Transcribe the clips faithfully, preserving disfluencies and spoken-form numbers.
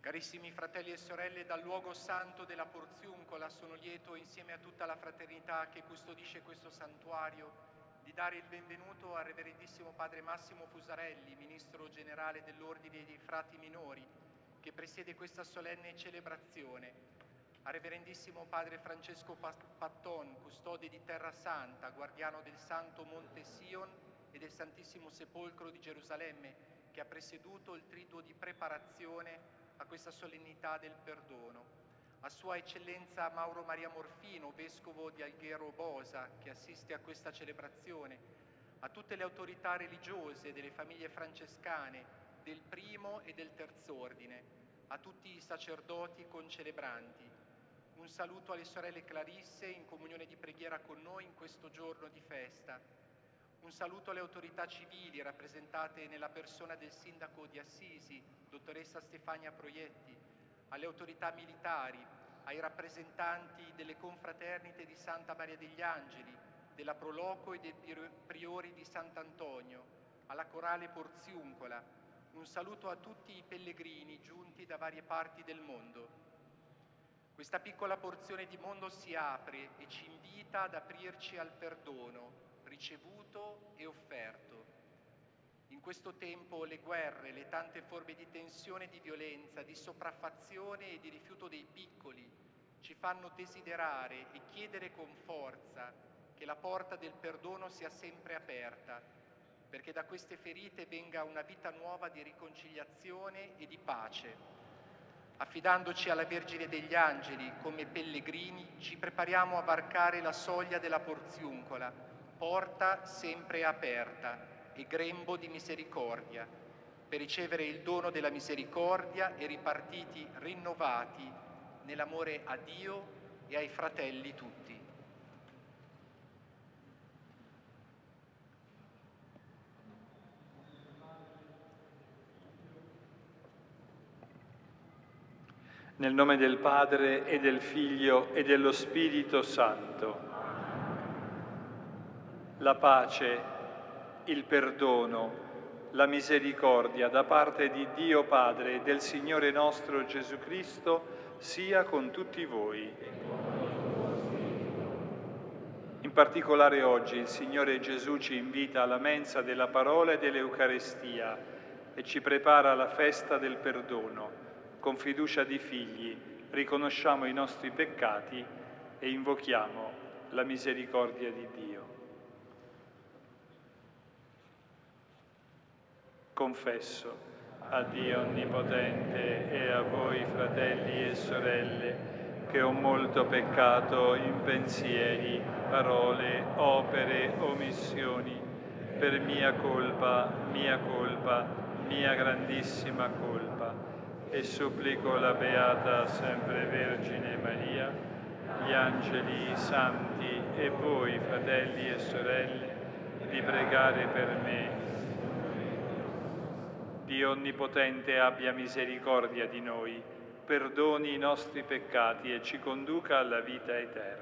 Carissimi fratelli e sorelle, dal luogo santo della Porziuncola sono lieto, insieme a tutta la fraternità che custodisce questo santuario, di dare il benvenuto al Reverendissimo Padre Massimo Fusarelli, Ministro Generale dell'Ordine dei Frati Minori, che presiede questa solenne celebrazione, al Reverendissimo Padre Francesco Patton, custode di Terra Santa, guardiano del Santo Monte Sion e del Santissimo Sepolcro di Gerusalemme, che ha presieduto il triduo di preparazione a questa solennità del perdono, a Sua Eccellenza Mauro Maria Morfino, Vescovo di Alghero Bosa, che assiste a questa celebrazione, a tutte le autorità religiose delle famiglie francescane del primo e del terzo ordine, a tutti i sacerdoti concelebranti. Un saluto alle sorelle Clarisse in comunione di preghiera con noi in questo giorno di festa. Un saluto alle autorità civili rappresentate nella persona del sindaco di Assisi, dottoressa Stefania Proietti, alle autorità militari, ai rappresentanti delle confraternite di Santa Maria degli Angeli, della Proloco e dei priori di Sant'Antonio, alla Corale Porziuncola. Un saluto a tutti i pellegrini giunti da varie parti del mondo. Questa piccola porzione di mondo si apre e ci invita ad aprirci al perdono, ricevuto e offerto. In questo tempo le guerre, le tante forme di tensione e di violenza, di sopraffazione e di rifiuto dei piccoli ci fanno desiderare e chiedere con forza che la porta del perdono sia sempre aperta, perché da queste ferite venga una vita nuova di riconciliazione e di pace. Affidandoci alla Vergine degli Angeli come pellegrini, ci prepariamo a varcare la soglia della Porziuncola, porta sempre aperta e grembo di misericordia, per ricevere il dono della misericordia e ripartiti rinnovati nell'amore a Dio e ai fratelli tutti. Nel nome del Padre e del Figlio e dello Spirito Santo. La pace, il perdono, la misericordia da parte di Dio Padre e del Signore nostro Gesù Cristo sia con tutti voi. In particolare oggi il Signore Gesù ci invita alla mensa della parola e dell'Eucarestia e ci prepara alla festa del perdono. Con fiducia di figli riconosciamo i nostri peccati e invochiamo la misericordia di Dio. Confesso a Dio Onnipotente e a voi, fratelli e sorelle, che ho molto peccato in pensieri, parole, opere, omissioni, per mia colpa, mia colpa, mia grandissima colpa. E supplico la Beata Sempre Vergine Maria, gli angeli, i santi e voi, fratelli e sorelle, di pregare per me. Dio Onnipotente abbia misericordia di noi, perdoni i nostri peccati e ci conduca alla vita eterna.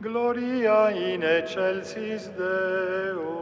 Gloria in excelsis Deo.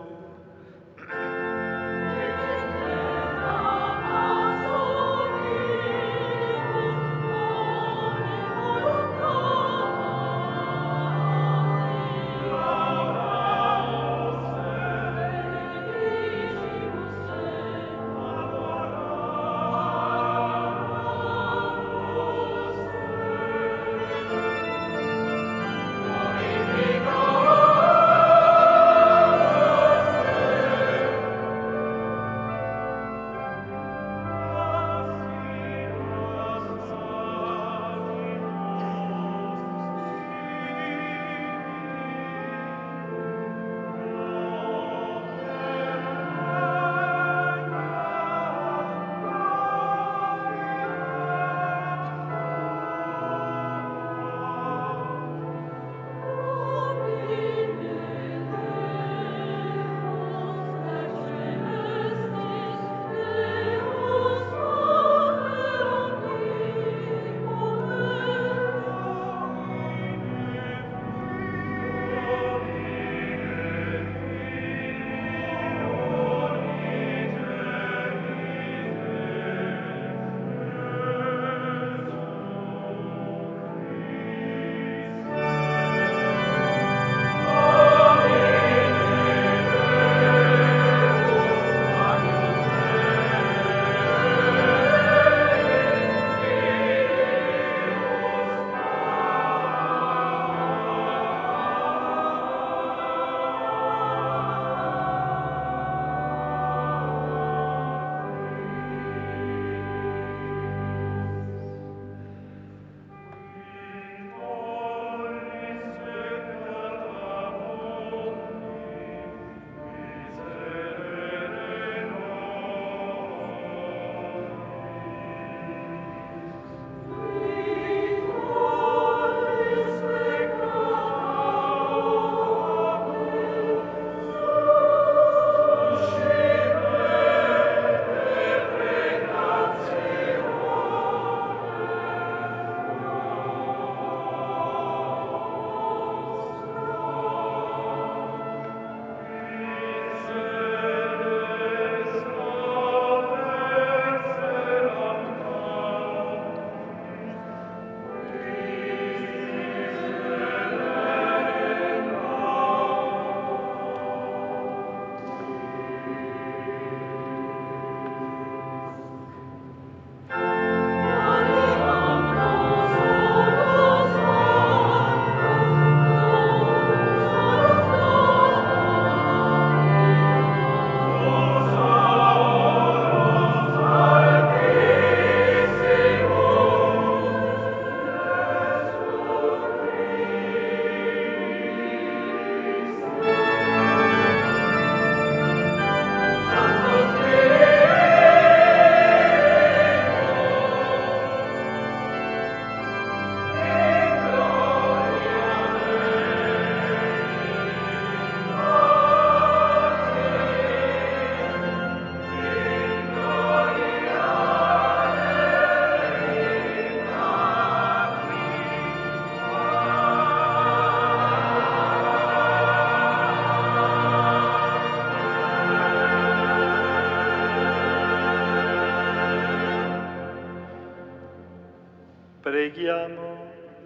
Preghiamo.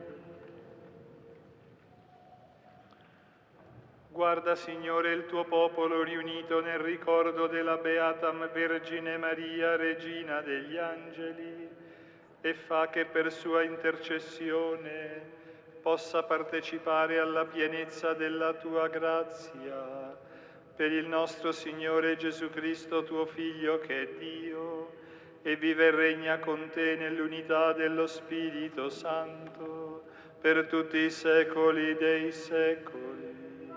Guarda, Signore, il tuo popolo riunito nel ricordo della Beata Vergine Maria, Regina degli Angeli, e fa che per sua intercessione possa partecipare alla pienezza della tua grazia. Per il nostro Signore Gesù Cristo, tuo Figlio, che è Dio, e vive e regna con te nell'unità dello Spirito Santo, per tutti i secoli dei secoli.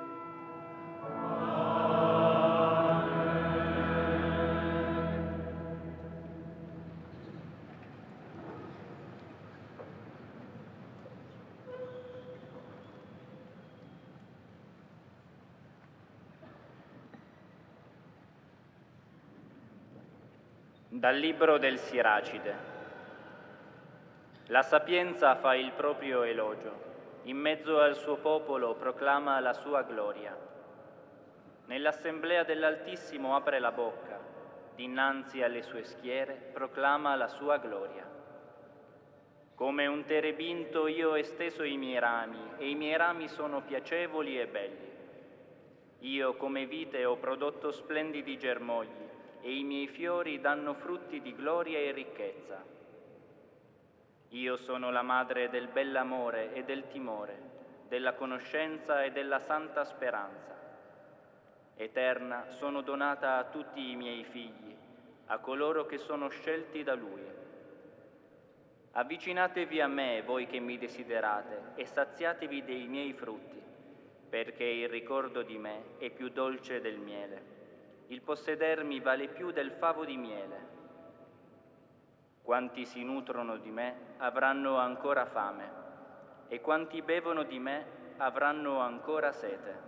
Dal libro del Siracide. La sapienza fa il proprio elogio, in mezzo al suo popolo proclama la sua gloria. Nell'assemblea dell'Altissimo apre la bocca, dinanzi alle sue schiere proclama la sua gloria. Come un terebinto io ho esteso i miei rami, e i miei rami sono piacevoli e belli. Io come vite ho prodotto splendidi germogli, e i miei fiori danno frutti di gloria e ricchezza. Io sono la madre del bell'amore e del timore, della conoscenza e della santa speranza. Eterna sono donata a tutti i miei figli, a coloro che sono scelti da Lui. Avvicinatevi a me, voi che mi desiderate, e saziatevi dei miei frutti, perché il ricordo di me è più dolce del miele. Il possedermi vale più del favo di miele. Quanti si nutrono di me avranno ancora fame, e quanti bevono di me avranno ancora sete.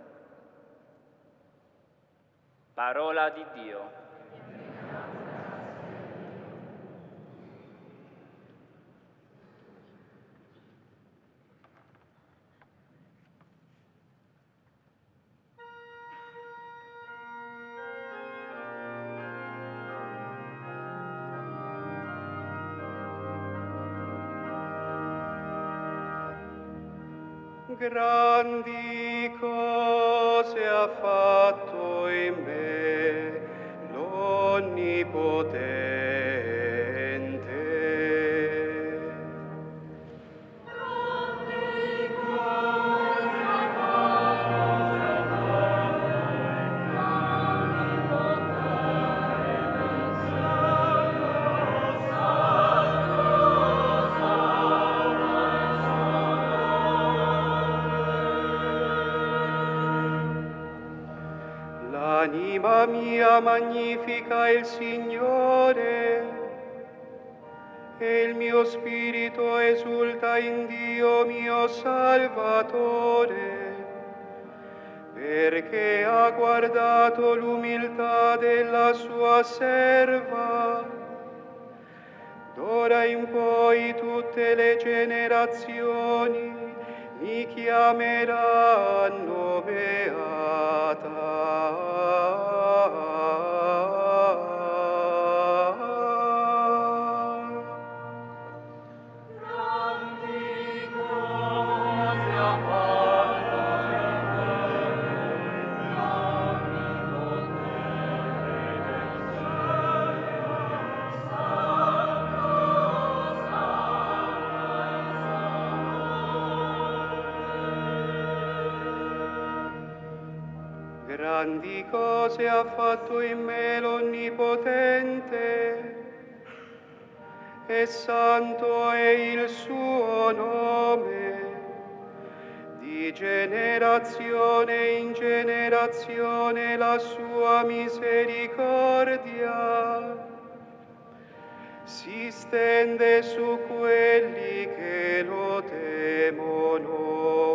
Parola di Dio. Grandi cose ha fatto in me l'Onnipotente. Grandi cose ha L'anima mia magnifica il Signore, e il mio spirito esulta in Dio mio Salvatore, perché ha guardato l'umiltà della sua serva. D'ora in poi tutte le generazioni mi chiameranno beata. Grandi cose ha fatto in me l'Onnipotente, e santo è il suo nome. Di generazione in generazione la sua misericordia si stende su quelli che lo temono.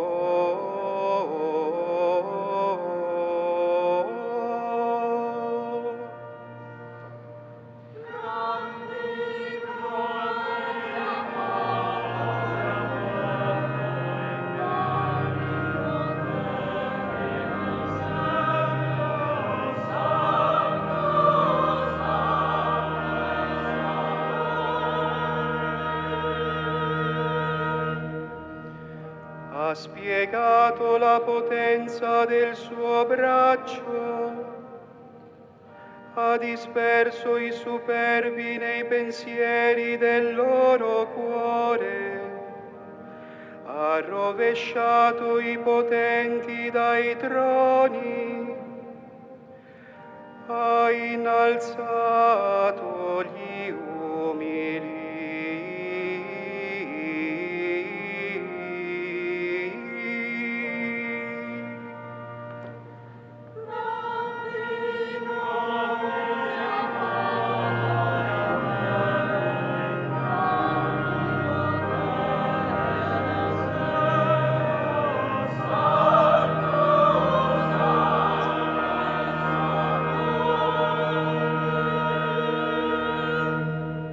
Ha spiegato la potenza del suo braccio, ha disperso i superbi nei pensieri del loro cuore, ha rovesciato i potenti dai troni, ha innalzato gli umili.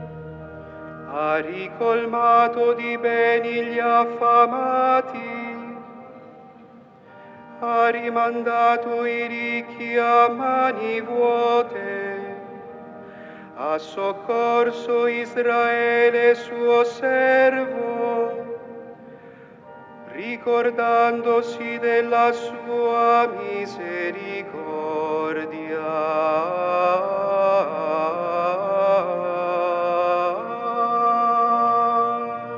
Ha ricolmato di beni gli affamati, ha rimandato i ricchi a mani vuote, ha soccorso Israele suo servo, ricordandosi della sua misericordia.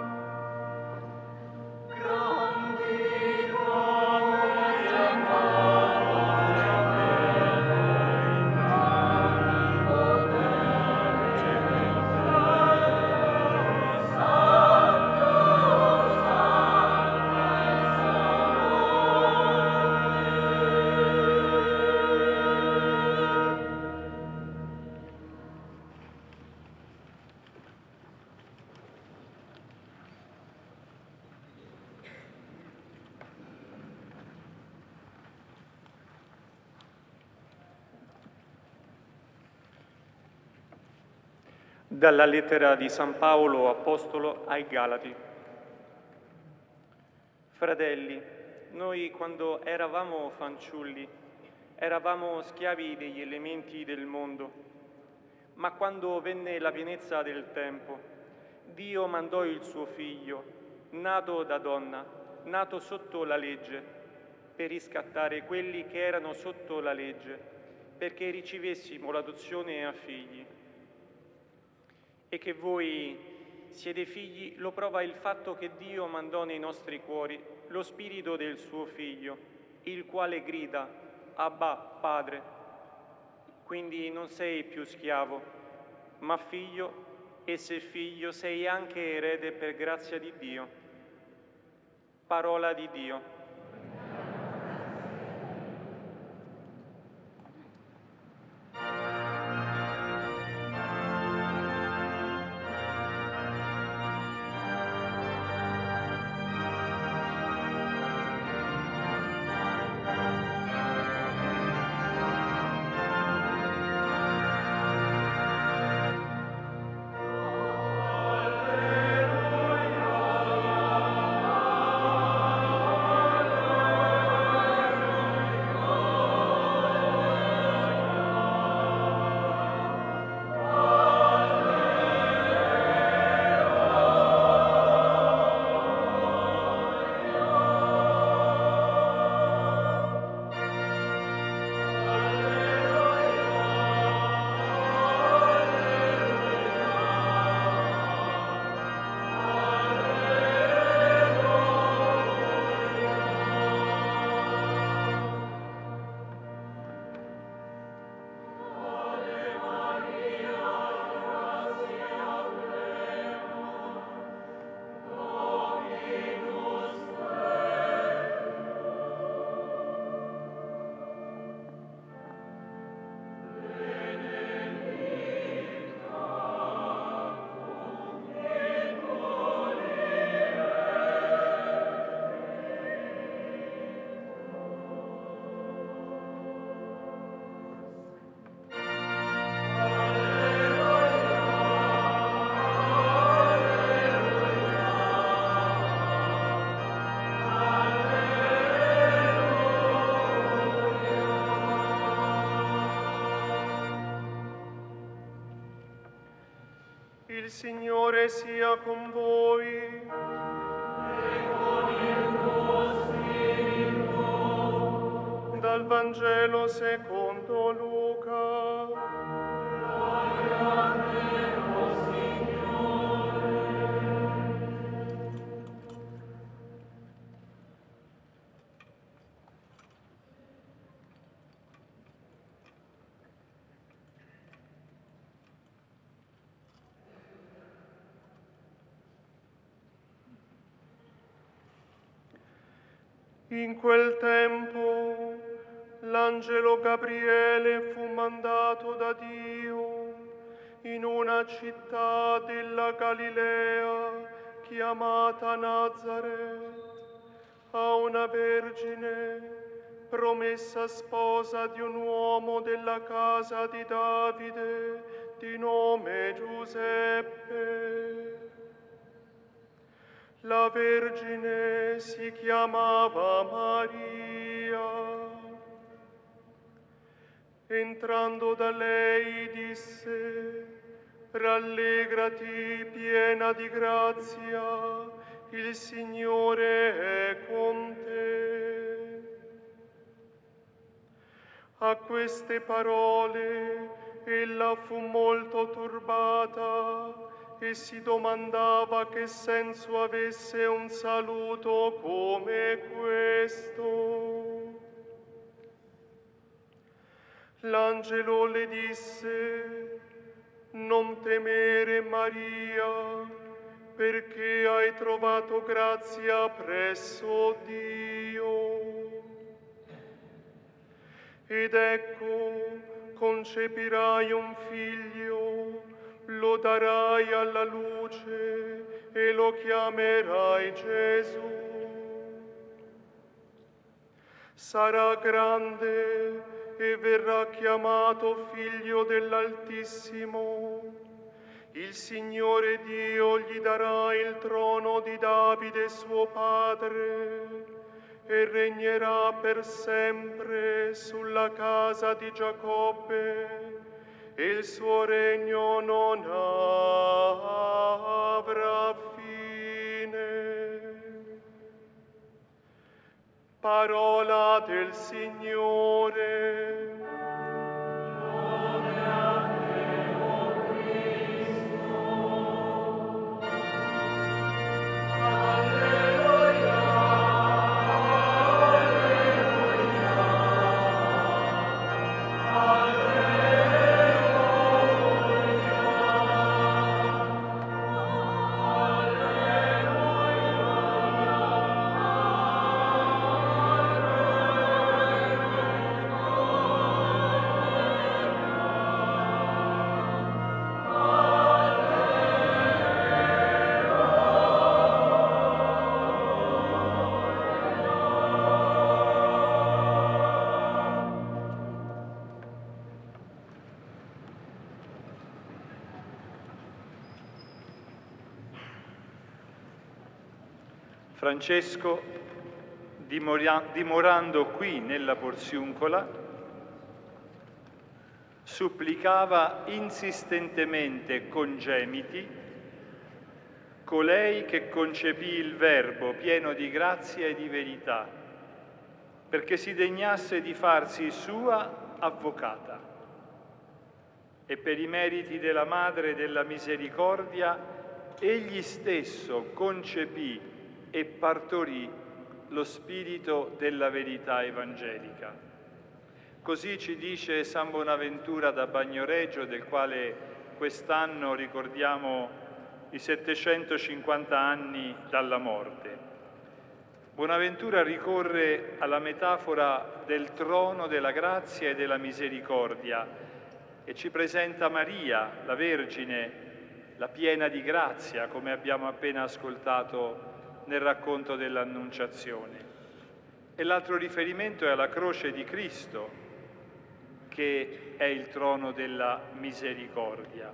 Dalla lettera di San Paolo Apostolo ai Galati. Fratelli, noi quando eravamo fanciulli eravamo schiavi degli elementi del mondo, ma quando venne la pienezza del tempo, Dio mandò il suo Figlio, nato da donna, nato sotto la legge, per riscattare quelli che erano sotto la legge, perché ricevessimo l'adozione a figli. E che voi siete figli lo prova il fatto che Dio mandò nei nostri cuori lo spirito del suo Figlio, il quale grida, Abba, Padre. Quindi non sei più schiavo, ma figlio, e se figlio sei anche erede per grazia di Dio. Parola di Dio. Il Signore sia con voi. E con il tuo spirito. Dal Vangelo secondo Luca. Gloria a te, o Signore. In quel tempo l'angelo Gabriele fu mandato da Dio in una città della Galilea chiamata Nazaret a una vergine promessa sposa di un uomo della casa di Davide di nome Giuseppe. La Vergine si chiamava Maria. Maria. Entrando da lei disse: rallegrati, piena di grazia, il Signore è con te. A queste parole ella fu molto turbata e si domandava che senso avesse un saluto come questo. L'angelo le disse: non temere, Maria, perché hai trovato grazia presso Dio. Ed ecco, concepirai un figlio, lo darai alla luce e lo chiamerai Gesù. Sarà grande e verrà chiamato Figlio dell'Altissimo. Il Signore Dio gli darà il trono di Davide suo padre e regnerà per sempre sulla casa di Giacobbe e il suo regno non avrà fine. Parola del Signore. Lode a te, o Cristo. Alleluia, Francesco, dimorando qui nella Porziuncola, supplicava insistentemente con gemiti colei che concepì il Verbo pieno di grazia e di verità, perché si degnasse di farsi sua avvocata. E per i meriti della Madre della Misericordia, egli stesso concepì e partorì lo spirito della verità evangelica. Così ci dice San Bonaventura da Bagnoregio, del quale quest'anno ricordiamo i settecentocinquanta anni dalla morte. Bonaventura ricorre alla metafora del trono della grazia e della misericordia e ci presenta Maria, la Vergine, la piena di grazia, come abbiamo appena ascoltato nel racconto dell'Annunciazione. E l'altro riferimento è alla croce di Cristo, che è il trono della misericordia.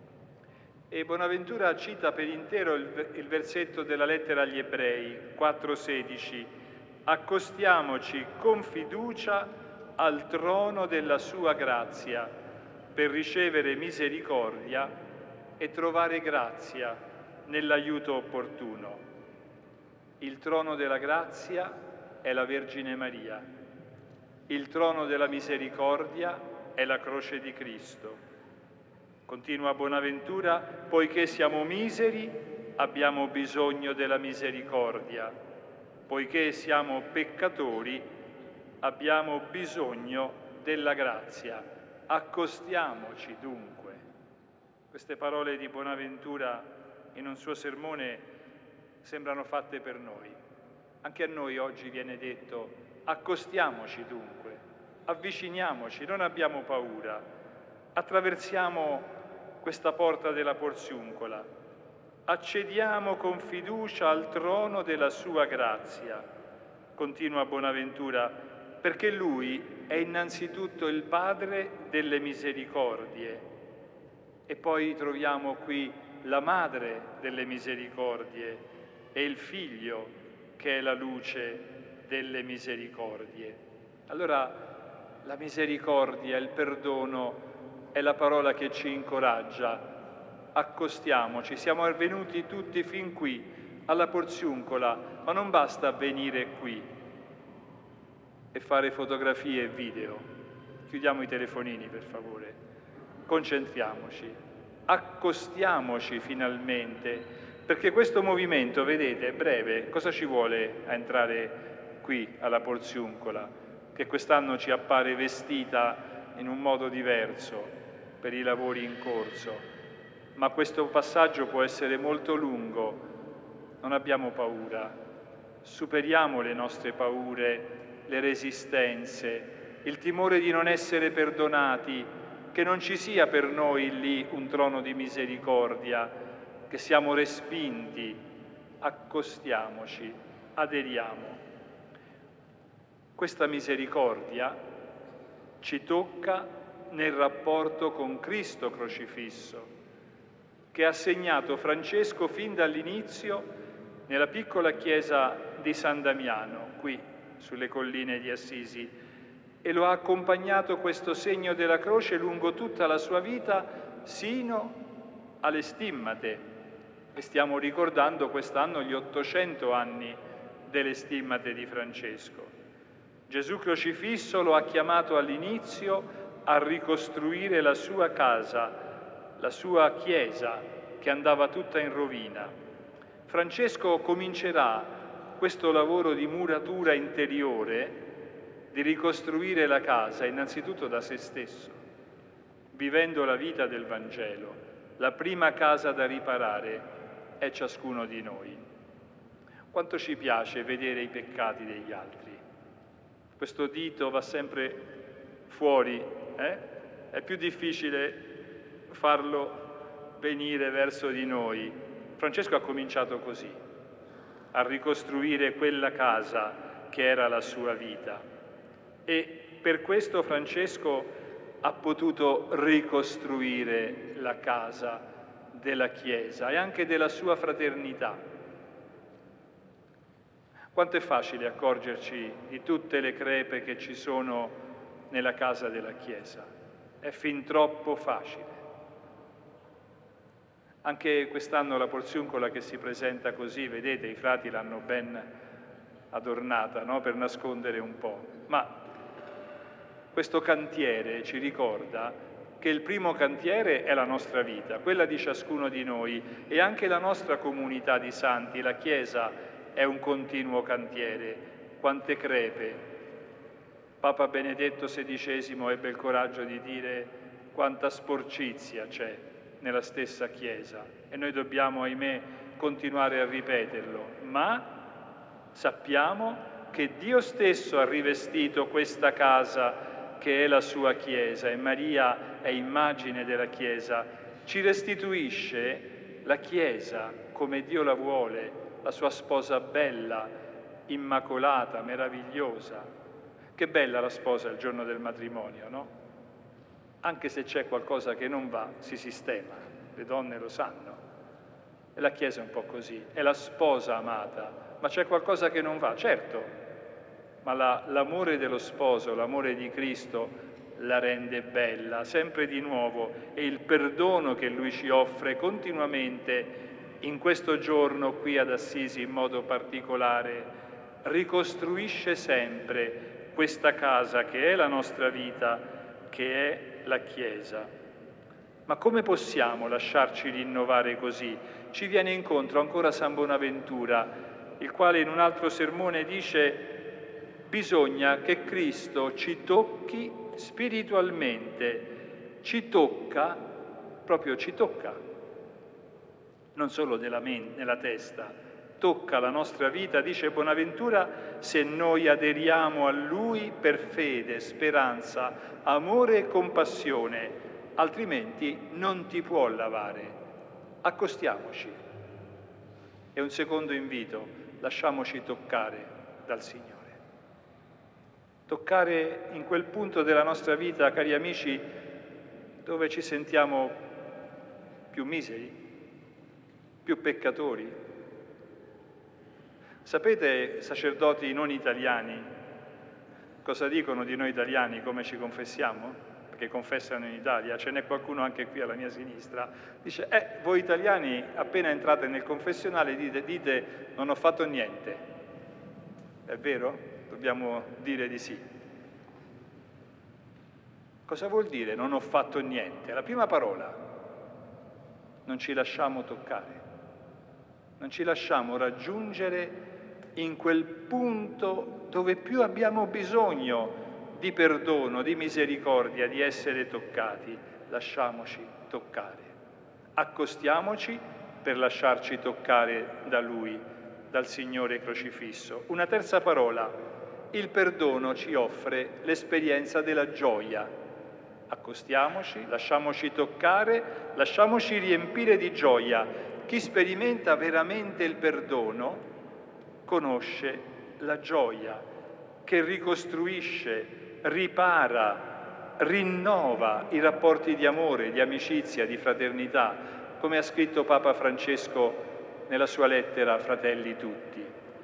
E Bonaventura cita per intero il, il versetto della lettera agli Ebrei, quattro sedici: accostiamoci con fiducia al trono della sua grazia per ricevere misericordia e trovare grazia nell'aiuto opportuno. Il trono della grazia è la Vergine Maria, il trono della misericordia è la croce di Cristo. Continua Bonaventura: poiché siamo miseri, abbiamo bisogno della misericordia, poiché siamo peccatori, abbiamo bisogno della grazia. Accostiamoci dunque. Queste parole di Bonaventura in un suo sermone sembrano fatte per noi. Anche a noi oggi viene detto: accostiamoci dunque, avviciniamoci, non abbiamo paura, attraversiamo questa porta della Porziuncola, accediamo con fiducia al trono della sua grazia. Continua Bonaventura: perché Lui è innanzitutto il Padre delle misericordie e poi troviamo qui la Madre delle misericordie e il Figlio che è la luce delle misericordie. Allora la misericordia, il perdono è la parola che ci incoraggia. Accostiamoci, siamo venuti tutti fin qui alla Porziuncola, ma non basta venire qui e fare fotografie e video. Chiudiamo i telefonini, per favore. Concentriamoci, accostiamoci finalmente, perché questo movimento, vedete, è breve. Cosa ci vuole a entrare qui alla Porziuncola, che quest'anno ci appare vestita in un modo diverso per i lavori in corso? Ma questo passaggio può essere molto lungo. Non abbiamo paura, superiamo le nostre paure, le resistenze, il timore di non essere perdonati, che non ci sia per noi lì un trono di misericordia, che siamo respinti. Accostiamoci, aderiamo. Questa misericordia ci tocca nel rapporto con Cristo crocifisso, che ha segnato Francesco fin dall'inizio nella piccola chiesa di San Damiano, qui sulle colline di Assisi, e lo ha accompagnato questo segno della croce lungo tutta la sua vita, sino alle stimmate. E stiamo ricordando quest'anno gli ottocento anni delle stimmate di Francesco. Gesù crocifisso lo ha chiamato all'inizio a ricostruire la sua casa, la sua chiesa che andava tutta in rovina. Francesco comincerà questo lavoro di muratura interiore, di ricostruire la casa innanzitutto da se stesso, vivendo la vita del Vangelo. La prima casa da riparare è ciascuno di noi. Quanto ci piace vedere i peccati degli altri. Questo dito va sempre fuori, eh? È più difficile farlo venire verso di noi. Francesco ha cominciato così, a ricostruire quella casa che era la sua vita. E per questo Francesco ha potuto ricostruire la casa della Chiesa e anche della sua fraternità. Quanto è facile accorgerci di tutte le crepe che ci sono nella casa della Chiesa. È fin troppo facile. Anche quest'anno la Porziuncola che si presenta così, vedete, i frati l'hanno ben adornata, no? Per nascondere un po'. Ma questo cantiere ci ricorda che il primo cantiere è la nostra vita, quella di ciascuno di noi, e anche la nostra comunità di santi, la Chiesa, è un continuo cantiere. Quante crepe. Papa Benedetto sedicesimo ebbe il coraggio di dire quanta sporcizia c'è nella stessa Chiesa, e noi dobbiamo, ahimè, continuare a ripeterlo, ma sappiamo che Dio stesso ha rivestito questa casa che è la sua Chiesa, e Maria è immagine della Chiesa, ci restituisce la Chiesa come Dio la vuole, la sua sposa bella, immacolata, meravigliosa. Che bella la sposa il giorno del matrimonio, no? Anche se c'è qualcosa che non va, si sistema, le donne lo sanno. E la Chiesa è un po' così, è la sposa amata, ma c'è qualcosa che non va, certo, ma la, l'amore dello sposo, l'amore di Cristo la rende bella, sempre di nuovo, e il perdono che Lui ci offre continuamente in questo giorno qui ad Assisi in modo particolare, ricostruisce sempre questa casa che è la nostra vita, che è la Chiesa. Ma come possiamo lasciarci rinnovare così? Ci viene incontro ancora San Bonaventura, il quale in un altro sermone dice: bisogna che Cristo ci tocchi spiritualmente, ci tocca, proprio ci tocca, non solo nella, mente, nella testa, tocca la nostra vita, dice Bonaventura, se noi aderiamo a Lui per fede, speranza, amore e compassione, altrimenti non ti può lavare. Accostiamoci. E un secondo invito, lasciamoci toccare dal Signore. Toccare in quel punto della nostra vita, cari amici, dove ci sentiamo più miseri, più peccatori, Sapete, sacerdoti non italiani, cosa dicono di noi italiani, come ci confessiamo? Perché confessano in Italia, ce n'è qualcuno anche qui alla mia sinistra, dice, eh, voi italiani appena entrate nel confessionale dite, dite non ho fatto niente. È vero? Dobbiamo dire di sì. Cosa vuol dire non ho fatto niente? La prima parola, non ci lasciamo toccare, non ci lasciamo raggiungere in quel punto dove più abbiamo bisogno di perdono, di misericordia, di essere toccati. Lasciamoci toccare. Accostiamoci per lasciarci toccare da Lui, dal Signore crocifisso. Una terza parola, il perdono ci offre l'esperienza della gioia. Accostiamoci, lasciamoci toccare, lasciamoci riempire di gioia. Chi sperimenta veramente il perdono conosce la gioia che ricostruisce, ripara, rinnova i rapporti di amore, di amicizia, di fraternità, come ha scritto Papa Francesco nella sua lettera Fratelli tutti.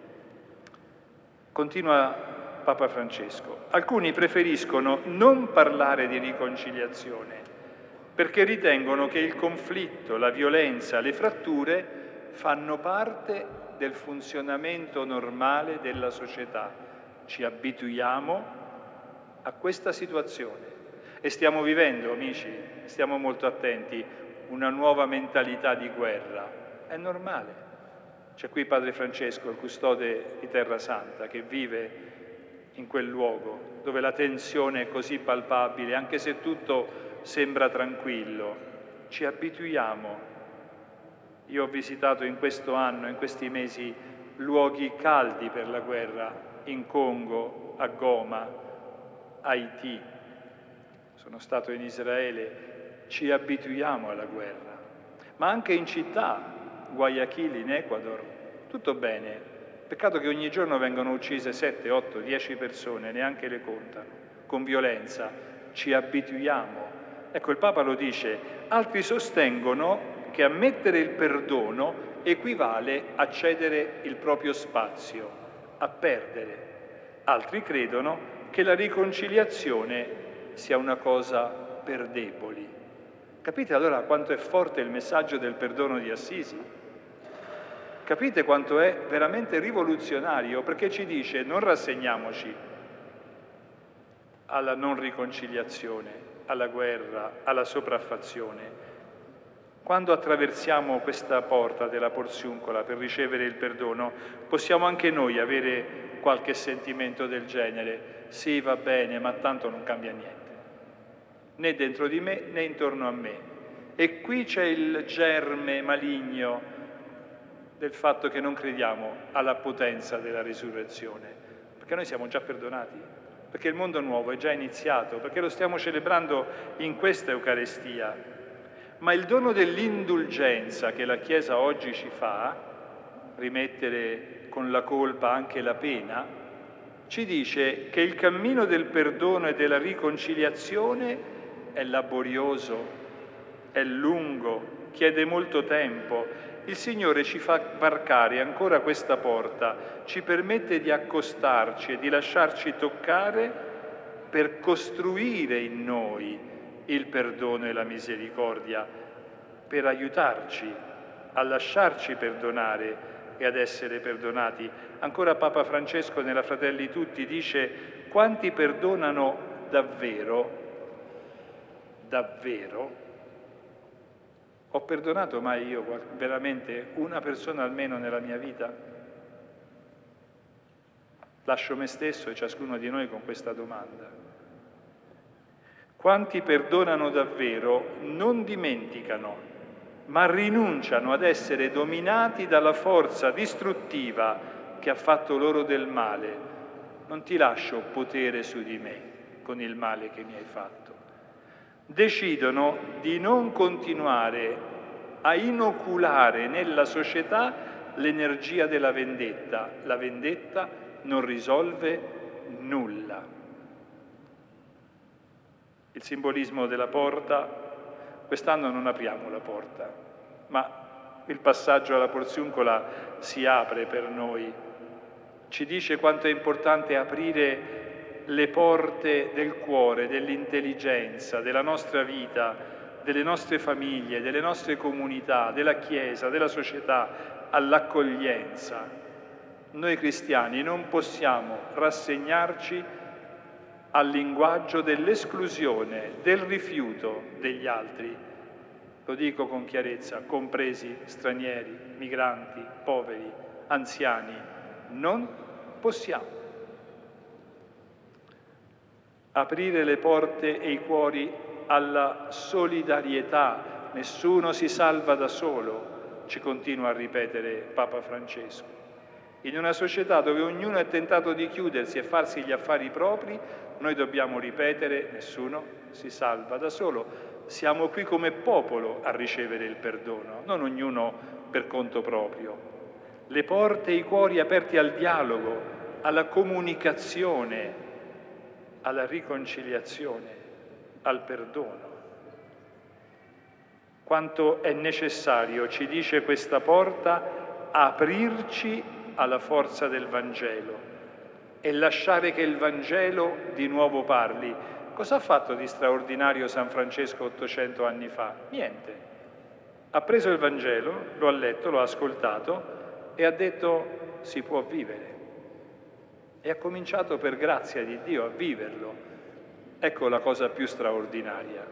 Continua Papa Francesco. Alcuni preferiscono non parlare di riconciliazione perché ritengono che il conflitto, la violenza, le fratture fanno parte del funzionamento normale della società. Ci abituiamo a questa situazione e stiamo vivendo, amici, stiamo molto attenti, una nuova mentalità di guerra. È normale. C'è qui Padre Francesco, il custode di Terra Santa, che vive in quel luogo dove la tensione è così palpabile, anche se tutto sembra tranquillo. Ci abituiamo. Io ho visitato in questo anno, in questi mesi, luoghi caldi per la guerra, in Congo, a Goma, Haiti. Sono stato in Israele, ci abituiamo alla guerra. Ma anche in città, Guayaquil in Ecuador, tutto bene. Peccato che ogni giorno vengono uccise sette, otto, dieci persone, neanche le contano, con violenza. Ci abituiamo. Ecco, il Papa lo dice, altri sostengono che ammettere il perdono equivale a cedere il proprio spazio, a perdere. Altri credono che la riconciliazione sia una cosa per deboli. Capite allora quanto è forte il messaggio del perdono di Assisi? Capite quanto è veramente rivoluzionario? Perché ci dice non rassegniamoci alla non riconciliazione, alla guerra, alla sopraffazione. Quando attraversiamo questa porta della Porziuncola per ricevere il perdono, possiamo anche noi avere qualche sentimento del genere. Sì, va bene, ma tanto non cambia niente, né dentro di me né intorno a me. E qui c'è il germe maligno del fatto che non crediamo alla potenza della risurrezione, perché noi siamo già perdonati, perché il mondo nuovo è già iniziato, perché lo stiamo celebrando in questa Eucaristia. Ma il dono dell'indulgenza che la Chiesa oggi ci fa, rimettere con la colpa anche la pena, ci dice che il cammino del perdono e della riconciliazione è laborioso, è lungo, chiede molto tempo. Il Signore ci fa varcare ancora questa porta, ci permette di accostarci e di lasciarci toccare per costruire in noi il perdono e la misericordia, per aiutarci a lasciarci perdonare e ad essere perdonati. Ancora Papa Francesco nella Fratelli Tutti dice: quanti perdonano davvero, davvero? Ho perdonato mai io veramente una persona almeno nella mia vita? Lascio me stesso e ciascuno di noi con questa domanda. Quanti perdonano davvero non dimenticano, ma rinunciano ad essere dominati dalla forza distruttiva che ha fatto loro del male. Non ti lascio potere su di me con il male che mi hai fatto. Decidono di non continuare a inoculare nella società l'energia della vendetta. La vendetta non risolve nulla. Il simbolismo della porta, quest'anno non apriamo la porta, ma il passaggio alla Porziuncola si apre per noi ci dice quanto è importante aprire le porte del cuore, dell'intelligenza, della nostra vita, delle nostre famiglie, delle nostre comunità, della Chiesa, della società, all'accoglienza. Noi cristiani non possiamo rassegnarci al linguaggio dell'esclusione, del rifiuto degli altri. Lo dico con chiarezza, compresi stranieri, migranti, poveri, anziani. Non possiamo. Aprire le porte e i cuori alla solidarietà. Nessuno si salva da solo, ci continua a ripetere Papa Francesco. In una società dove ognuno è tentato di chiudersi e farsi gli affari propri, noi dobbiamo ripetere: nessuno si salva da solo. Siamo qui come popolo a ricevere il perdono, non ognuno per conto proprio. Le porte e i cuori aperti al dialogo, alla comunicazione, alla riconciliazione, al perdono. Quanto è necessario, ci dice questa porta, aprirci alla forza del Vangelo e lasciare che il Vangelo di nuovo parli. Cosa ha fatto di straordinario San Francesco ottocento anni fa? Niente. Ha preso il Vangelo, lo ha letto, lo ha ascoltato e ha detto: si può vivere. E ha cominciato per grazia di Dio a viverlo. Ecco la cosa più straordinaria.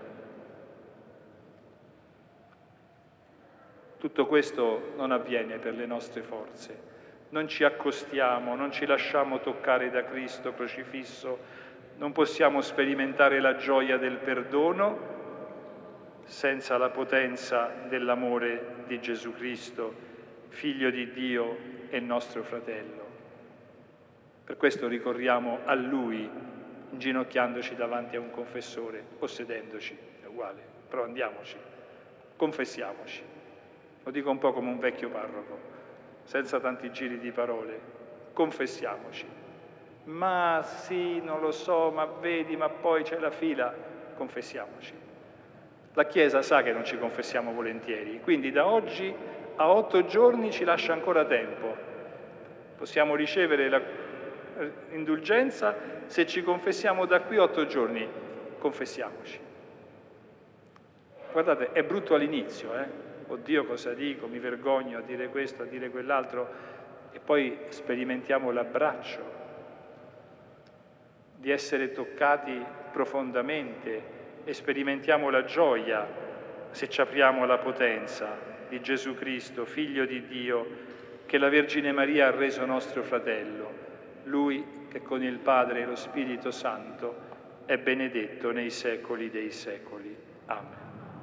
Tutto questo non avviene per le nostre forze. Non ci accostiamo, non ci lasciamo toccare da Cristo crocifisso, non possiamo sperimentare la gioia del perdono senza la potenza dell'amore di Gesù Cristo, Figlio di Dio e nostro fratello. Per questo ricorriamo a Lui, inginocchiandoci davanti a un confessore o sedendoci, è uguale, però andiamoci, confessiamoci. Lo dico un po' come un vecchio parroco, senza tanti giri di parole, confessiamoci. Ma sì, non lo so, ma vedi, ma poi c'è la fila, confessiamoci. La Chiesa sa che non ci confessiamo volentieri, quindi da oggi a otto giorni ci lascia ancora tempo. Possiamo ricevere la indulgenza se ci confessiamo da qui otto giorni, confessiamoci. Guardate, è brutto all'inizio, eh? Oddio, cosa dico? Mi vergogno a dire questo, a dire quell'altro, e poi sperimentiamo l'abbraccio, di essere toccati profondamente e sperimentiamo la gioia se ci apriamo alla potenza di Gesù Cristo, Figlio di Dio, che la Vergine Maria ha reso nostro fratello. Lui che con il Padre e lo Spirito Santo è benedetto nei secoli dei secoli. Amen.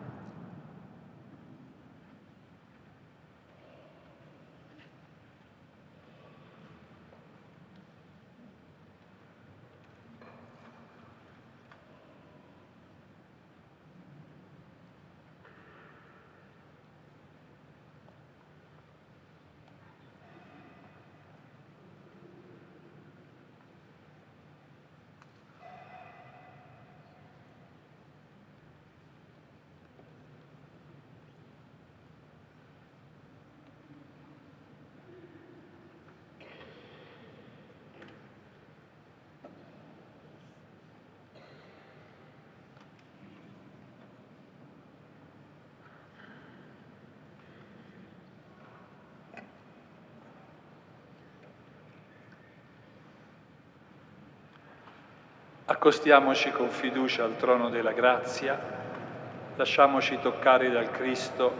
Accostiamoci con fiducia al trono della grazia, lasciamoci toccare dal Cristo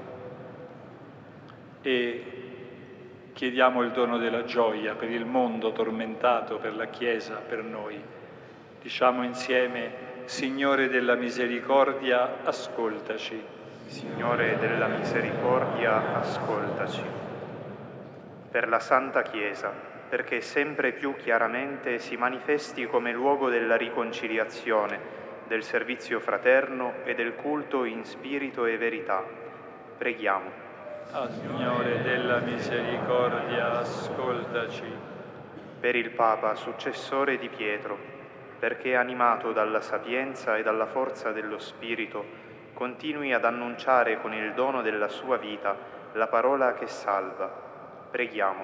e chiediamo il dono della gioia per il mondo tormentato, per la Chiesa, per noi. Diciamo insieme: Signore della misericordia, ascoltaci. Signore della misericordia, ascoltaci. Per la Santa Chiesa, perché sempre più chiaramente si manifesti come luogo della riconciliazione, del servizio fraterno e del culto in spirito e verità. Preghiamo. Ah, Signore della misericordia, ascoltaci. Per il Papa, successore di Pietro, perché animato dalla sapienza e dalla forza dello Spirito, continui ad annunciare con il dono della sua vita la parola che salva. Preghiamo.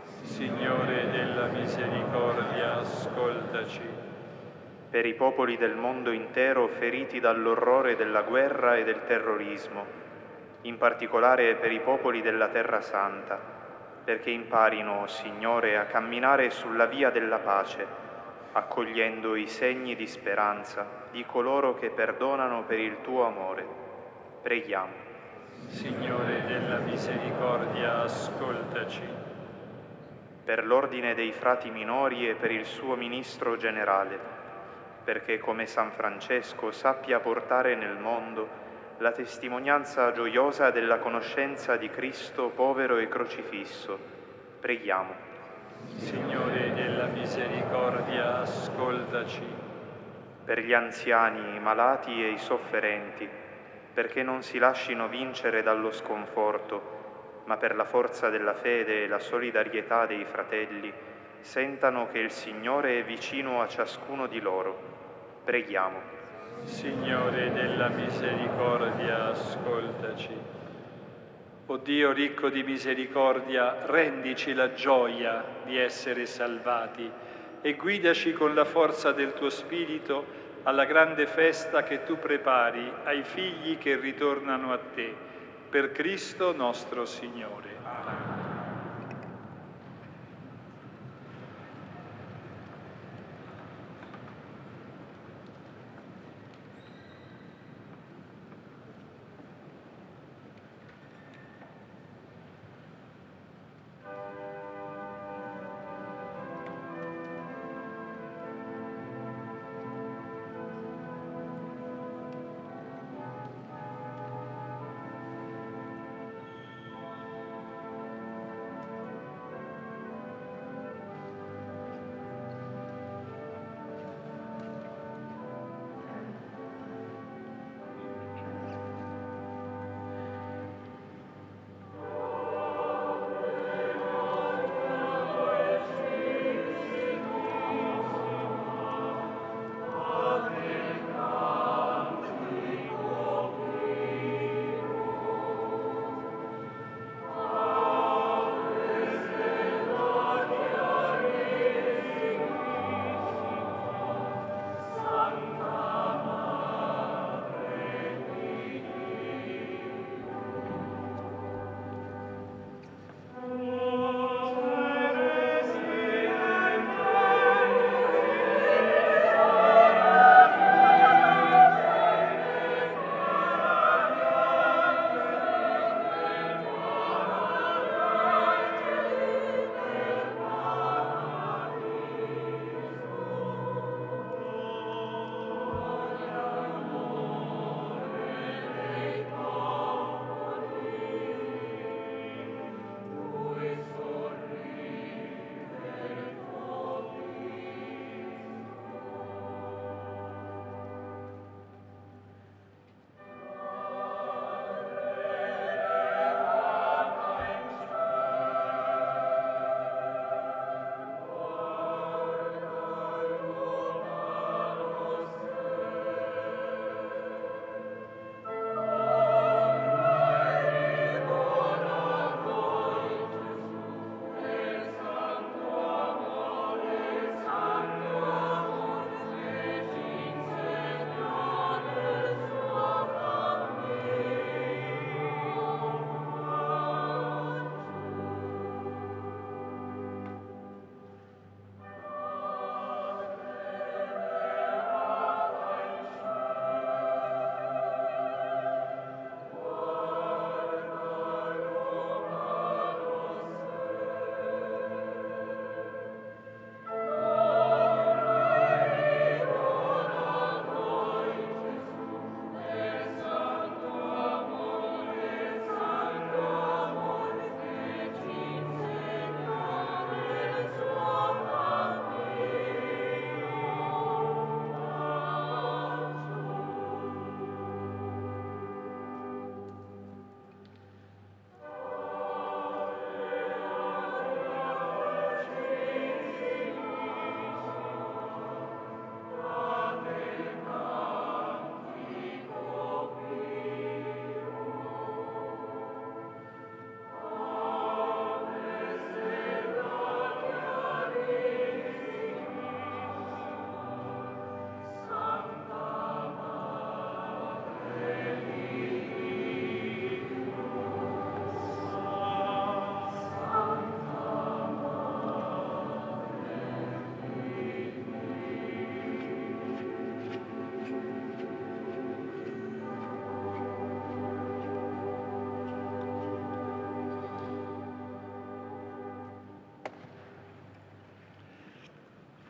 Signore della misericordia, ascoltaci. Per i popoli del mondo intero feriti dall'orrore della guerra e del terrorismo, in particolare per i popoli della Terra Santa, perché imparino, Signore, a camminare sulla via della pace, accogliendo i segni di speranza di coloro che perdonano per il tuo amore. Preghiamo. Signore della misericordia, ascoltaci. Per l'ordine dei frati minori e per il suo ministro generale, perché come San Francesco sappia portare nel mondo la testimonianza gioiosa della conoscenza di Cristo povero e crocifisso. Preghiamo. Signore della misericordia, ascoltaci. Per gli anziani, i malati e i sofferenti, perché non si lascino vincere dallo sconforto, ma per la forza della fede e la solidarietà dei fratelli, sentano che il Signore è vicino a ciascuno di loro. Preghiamo. Signore della misericordia, ascoltaci. O Dio ricco di misericordia, rendici la gioia di essere salvati e guidaci con la forza del tuo Spirito alla grande festa che tu prepari ai figli che ritornano a te. Per Cristo nostro Signore.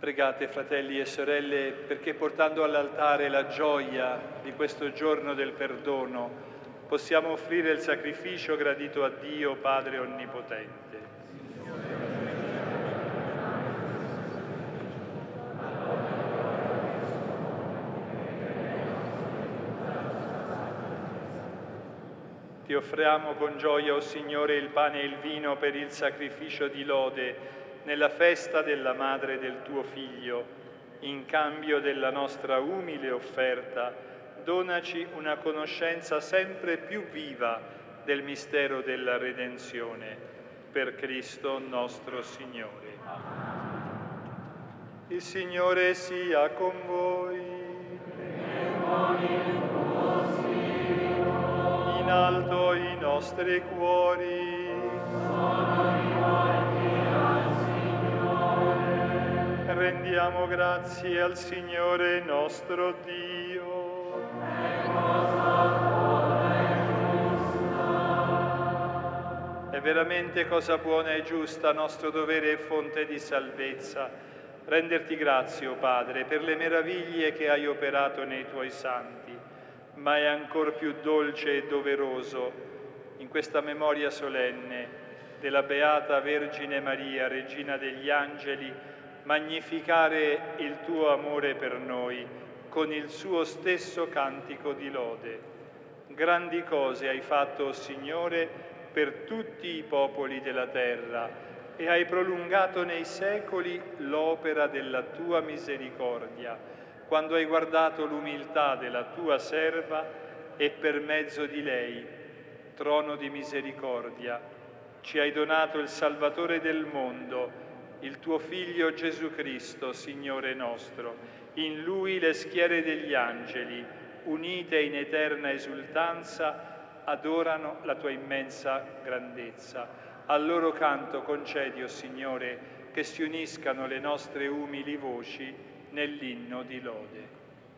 Pregate, fratelli e sorelle, perché portando all'altare la gioia di questo giorno del perdono, possiamo offrire il sacrificio gradito a Dio Padre Onnipotente. Ti offriamo con gioia, o Signore, il pane e il vino per il sacrificio di lode nella festa della madre del tuo Figlio. In cambio della nostra umile offerta, donaci una conoscenza sempre più viva del mistero della redenzione. Per Cristo nostro Signore. Il Signore sia con voi. In alto i nostri cuori. Rendiamo grazie al Signore nostro Dio. È veramente cosa buona e giusta, nostro dovere e fonte di salvezza, renderti grazie, o Padre, per le meraviglie che hai operato nei tuoi santi, ma è ancor più dolce e doveroso in questa memoria solenne della Beata Vergine Maria, Regina degli Angeli, magnificare il tuo amore per noi con il suo stesso cantico di lode. Grandi cose hai fatto, o Signore, per tutti i popoli della terra e hai prolungato nei secoli l'opera della tua misericordia, quando hai guardato l'umiltà della tua serva e per mezzo di lei, trono di misericordia, ci hai donato il Salvatore del mondo, il tuo Figlio Gesù Cristo, Signore nostro. In Lui le schiere degli angeli, unite in eterna esultanza, adorano la tua immensa grandezza. Al loro canto concedi, o Signore, che si uniscano le nostre umili voci nell'inno di lode.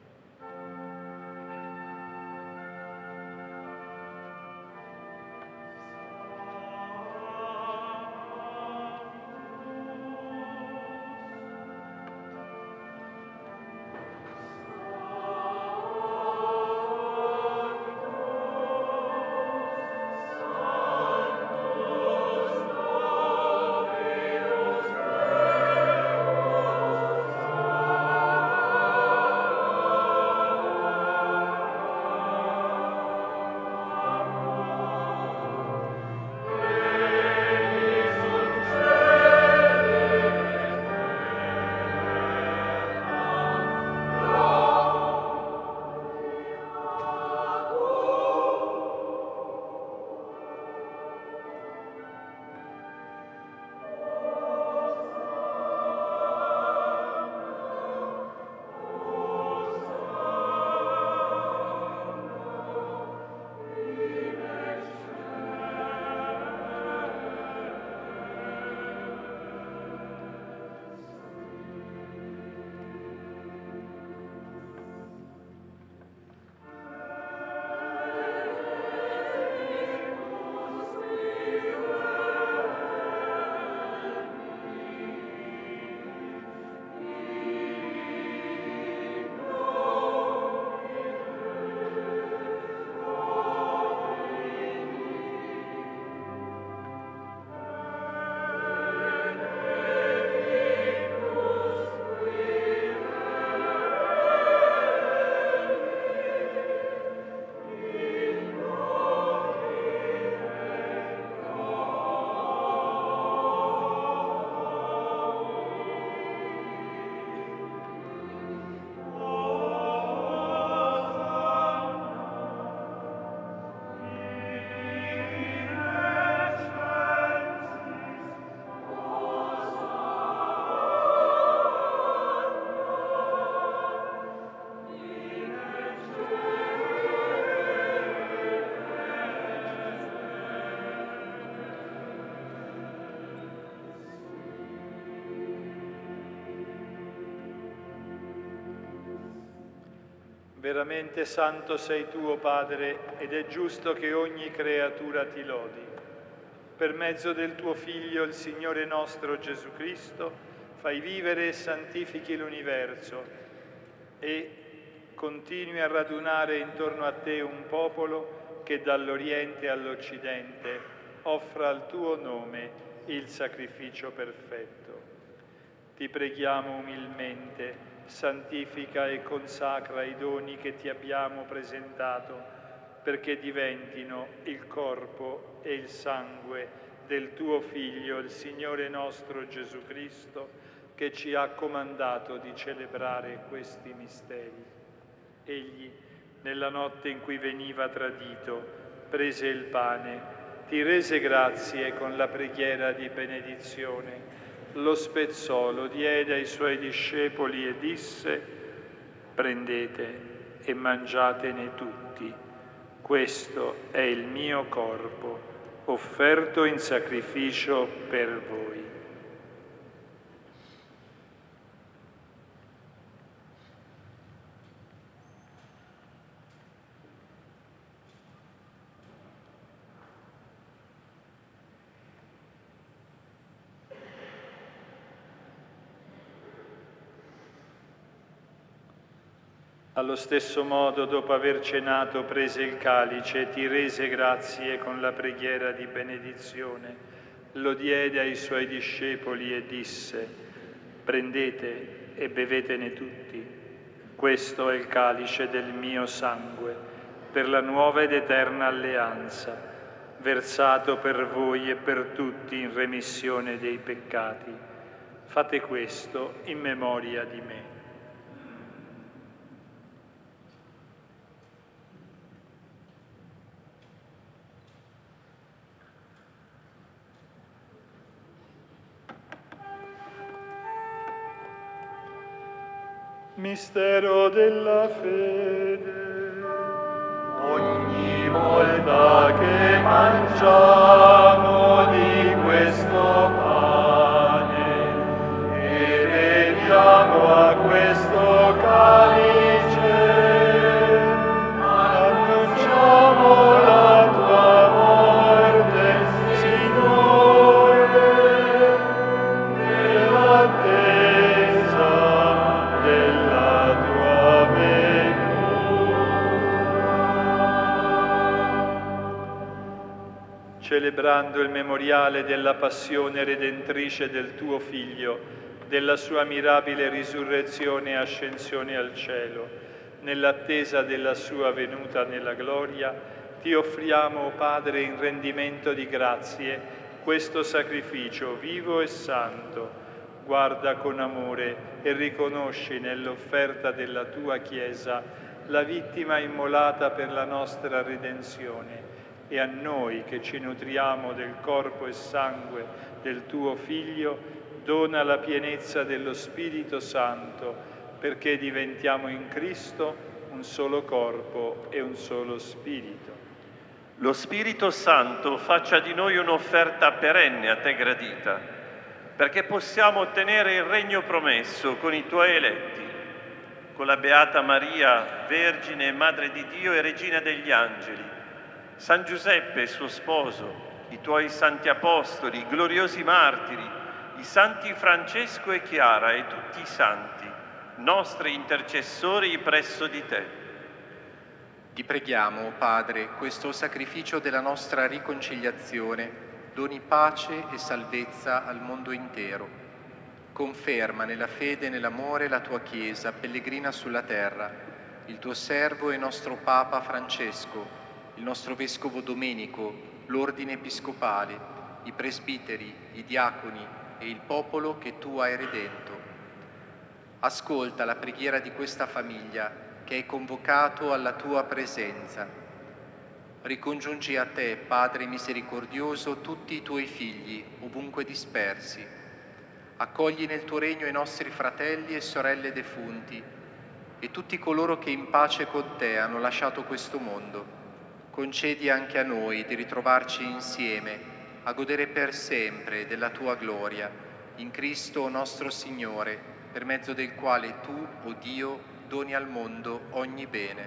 Veramente santo sei tu, o Padre, ed è giusto che ogni creatura ti lodi. Per mezzo del tuo Figlio, il Signore nostro Gesù Cristo, fai vivere e santifichi l'universo e continui a radunare intorno a te un popolo che dall'Oriente all'Occidente offra al tuo nome il sacrificio perfetto. Ti preghiamo umilmente, santifica e consacra i doni che ti abbiamo presentato, perché diventino il corpo e il sangue del tuo Figlio, il Signore nostro Gesù Cristo, che ci ha comandato di celebrare questi misteri. Egli, nella notte in cui veniva tradito, prese il pane, ti rese grazie con la preghiera di benedizione, lo spezzò, lo diede ai suoi discepoli e disse: prendete e mangiatene tutti, questo è il mio corpo, offerto in sacrificio per voi. Allo stesso modo, dopo aver cenato, prese il calice, ti rese grazie con la preghiera di benedizione, lo diede ai suoi discepoli e disse: prendete e bevetene tutti, questo è il calice del mio sangue, per la nuova ed eterna alleanza, versato per voi e per tutti in remissione dei peccati. Fate questo in memoria di me. Mistero della fede. Ogni volta che mangiamo di questo pane e beviamo a questo calice, annunciamo la tua morte, Signore, nell'attesa della tua venuta. Celebrando il memoriale della passione redentrice del tuo Figlio, della sua mirabile risurrezione e ascensione al cielo, nell'attesa della sua venuta nella gloria, ti offriamo, Padre, in rendimento di grazie, questo sacrificio vivo e santo. Guarda con amore e riconosci nell'offerta della tua Chiesa la vittima immolata per la nostra redenzione, e a noi che ci nutriamo del corpo e sangue del tuo Figlio dona la pienezza dello Spirito Santo, perché diventiamo in Cristo un solo corpo e un solo Spirito. Lo Spirito Santo faccia di noi un'offerta perenne a te gradita, perché possiamo ottenere il regno promesso con i tuoi eletti, con la Beata Maria, Vergine e Madre di Dio e Regina degli Angeli, San Giuseppe, suo sposo, i tuoi santi apostoli, i gloriosi martiri, i santi Francesco e Chiara e tutti i santi, nostri intercessori presso di te. Ti preghiamo, Padre, questo sacrificio della nostra riconciliazione doni pace e salvezza al mondo intero. Conferma nella fede e nell'amore la tua Chiesa, pellegrina sulla terra, il tuo servo e nostro Papa Francesco, il nostro Vescovo Domenico, l'Ordine Episcopale, i presbiteri, i diaconi e il popolo che tu hai redento. Ascolta la preghiera di questa famiglia che hai convocato alla tua presenza. Ricongiungi a te, Padre misericordioso, tutti i tuoi figli, ovunque dispersi. Accogli nel tuo regno i nostri fratelli e sorelle defunti e tutti coloro che in pace con te hanno lasciato questo mondo. Concedi anche a noi di ritrovarci insieme a godere per sempre della tua gloria, in Cristo nostro Signore, per mezzo del quale tu, o Dio, doni al mondo ogni bene.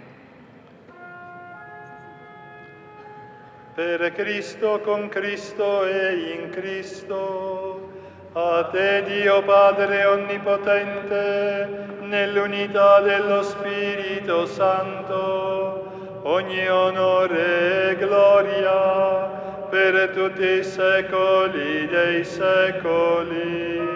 Per Cristo, con Cristo e in Cristo, A te, Dio Padre Onnipotente, nell'unità dello Spirito Santo, ogni onore e gloria per tutti i secoli dei secoli.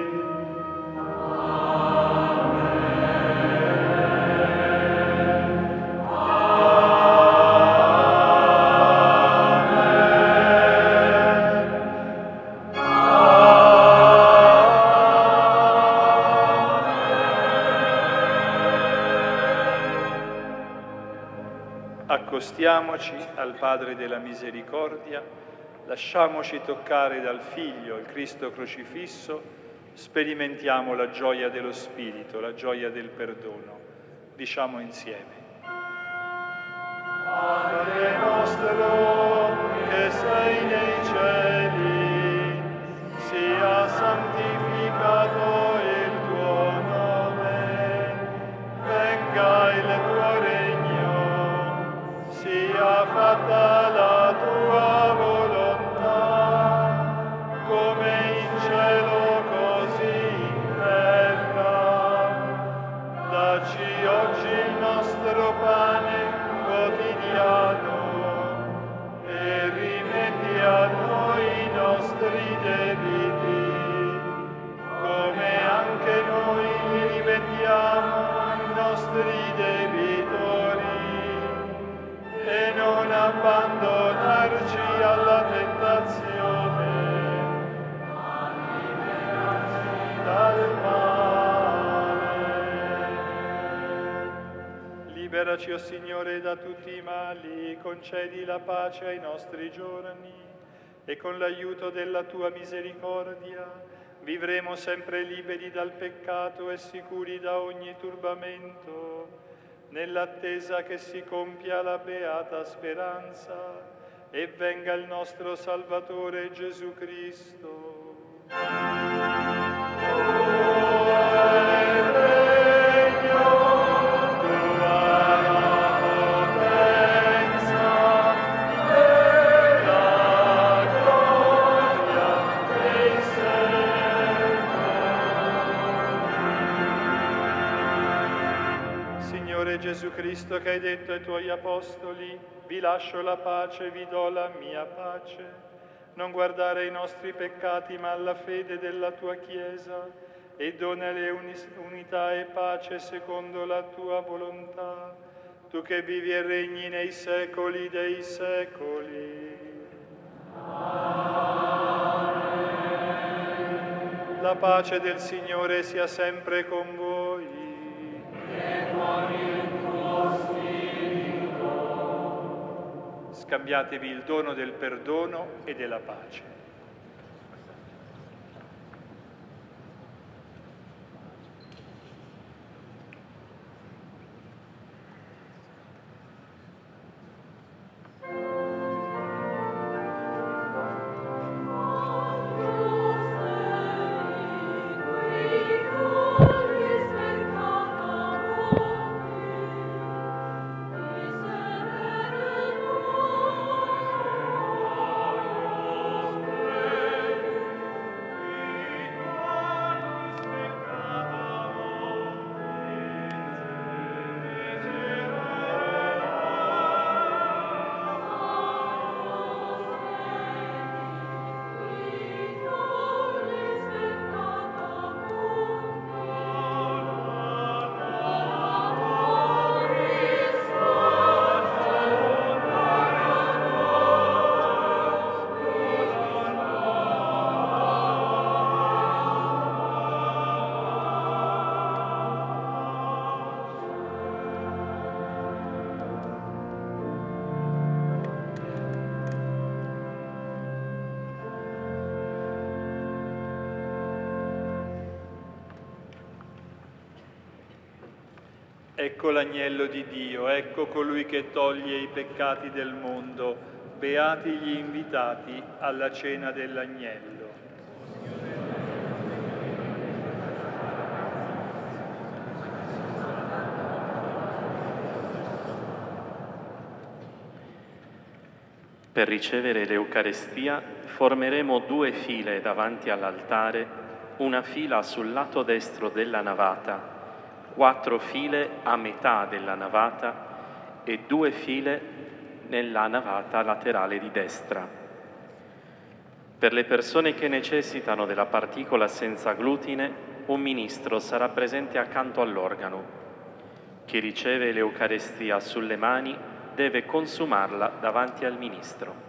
Accostiamoci al Padre della Misericordia, lasciamoci toccare dal Figlio, il Cristo crocifisso, sperimentiamo la gioia dello Spirito, la gioia del perdono. Diciamo insieme. Padre nostro che sei nei cieli, sia santificato il tuo nome, venga il tuo regno, sia fatta la tua volontà, come in cielo così in terra. Dacci oggi il nostro pane quotidiano e rimetti a noi i nostri debiti, come anche noi li rimettiamo ai nostri debitori, e non abbandonarci alla tentazione, ma liberaci dal male. Liberaci, o Signore, da tutti i mali, concedi la pace ai nostri giorni, e con l'aiuto della tua misericordia vivremo sempre liberi dal peccato e sicuri da ogni turbamento, nell'attesa che si compia la beata speranza e venga il nostro Salvatore Gesù Cristo. Gesù Cristo, che hai detto ai tuoi apostoli: vi lascio la pace, vi do la mia pace. Non guardare ai nostri peccati, ma alla fede della tua Chiesa, e donale unità e pace secondo la tua volontà, tu che vivi e regni nei secoli dei secoli. Amen. La pace del Signore sia sempre con voi. E con il tuo spirito. Scambiatevi il dono del perdono e della pace. Ecco l'agnello di Dio, ecco colui che toglie i peccati del mondo. Beati gli invitati alla cena dell'agnello. Per ricevere l'Eucarestia formeremo due file davanti all'altare una fila sul lato destro della navata, quattro file a metà della navata e due file nella navata laterale di destra. Per le persone che necessitano della particola senza glutine, un ministro sarà presente accanto all'organo. Chi riceve l'Eucarestia sulle mani deve consumarla davanti al ministro.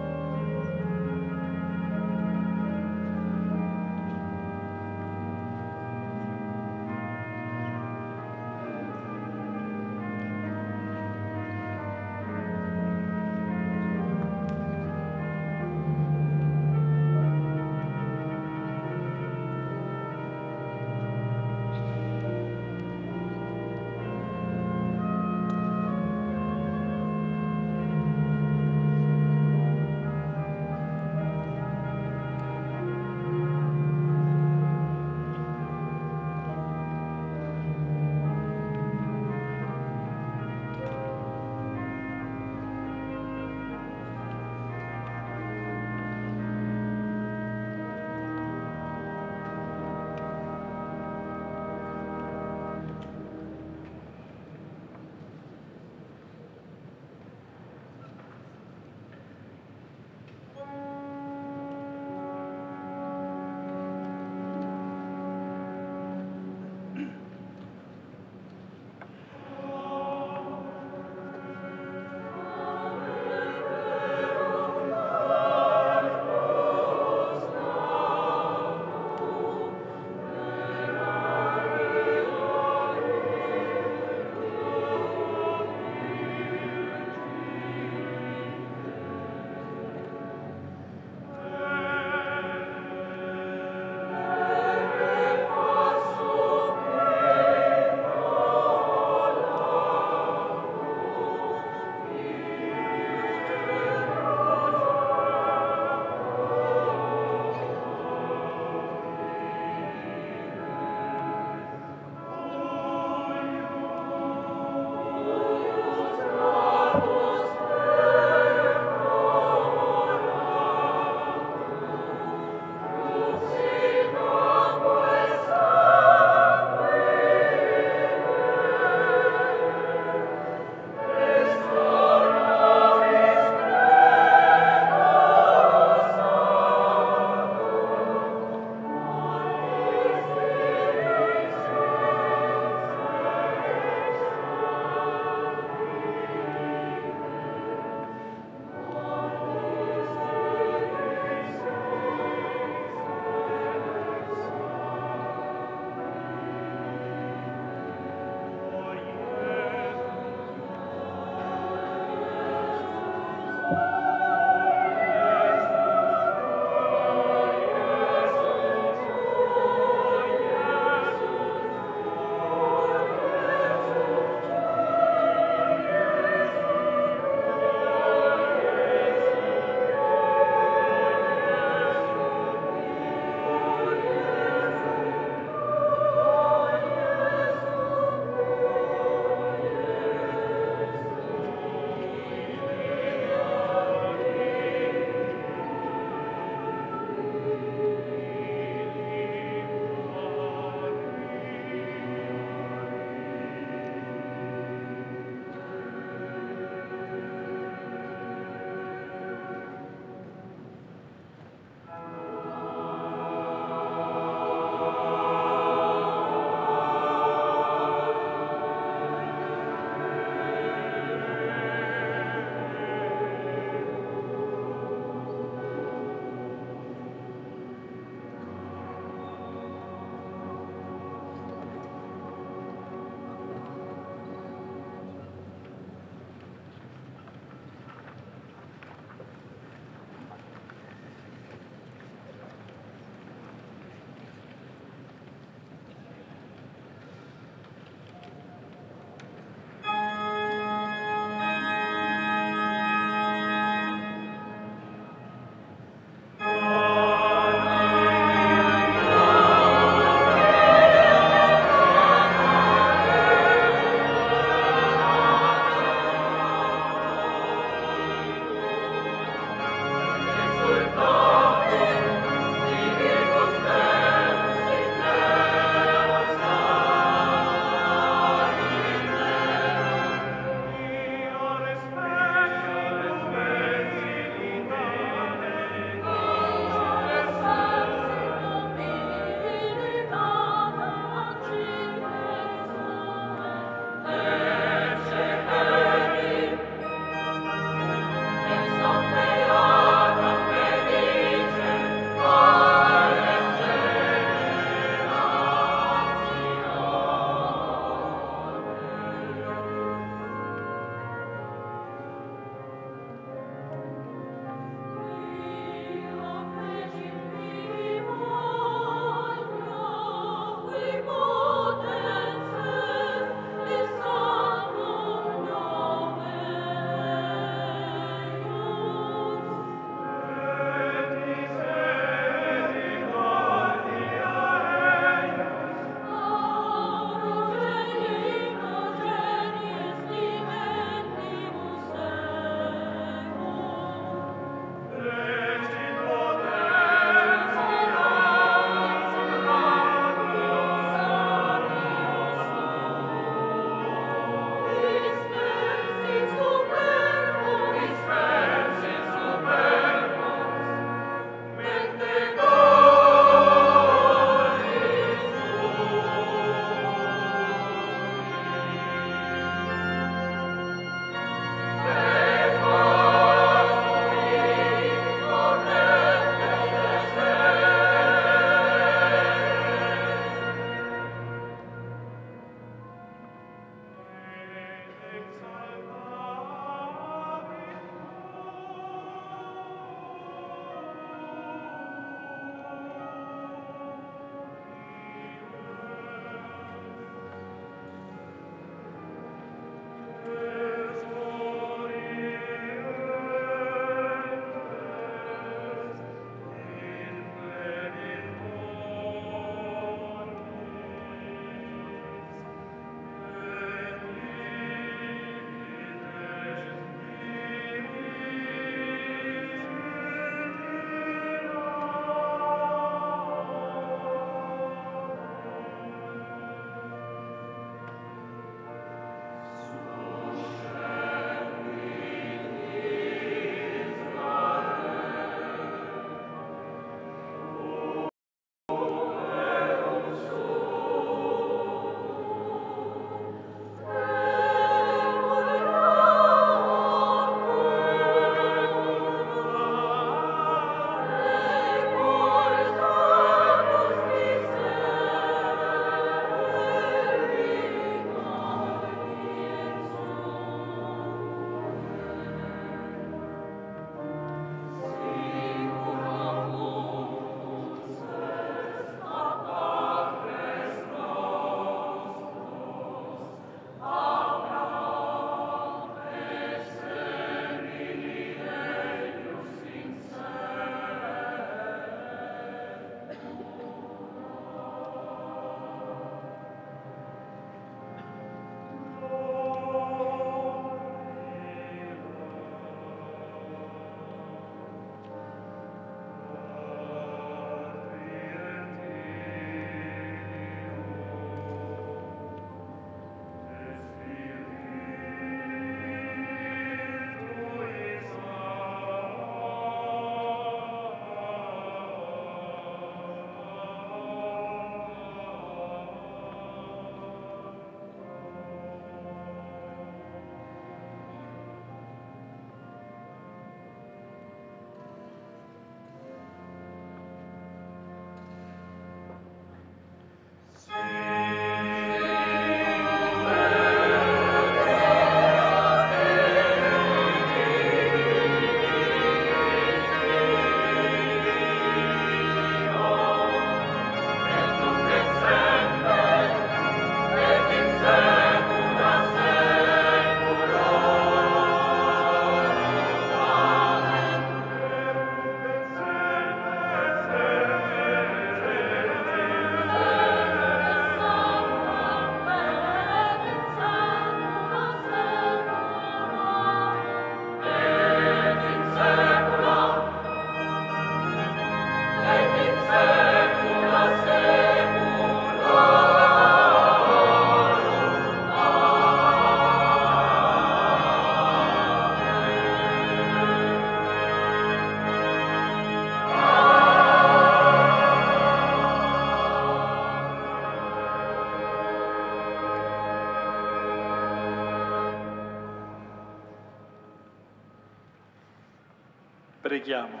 Preghiamo.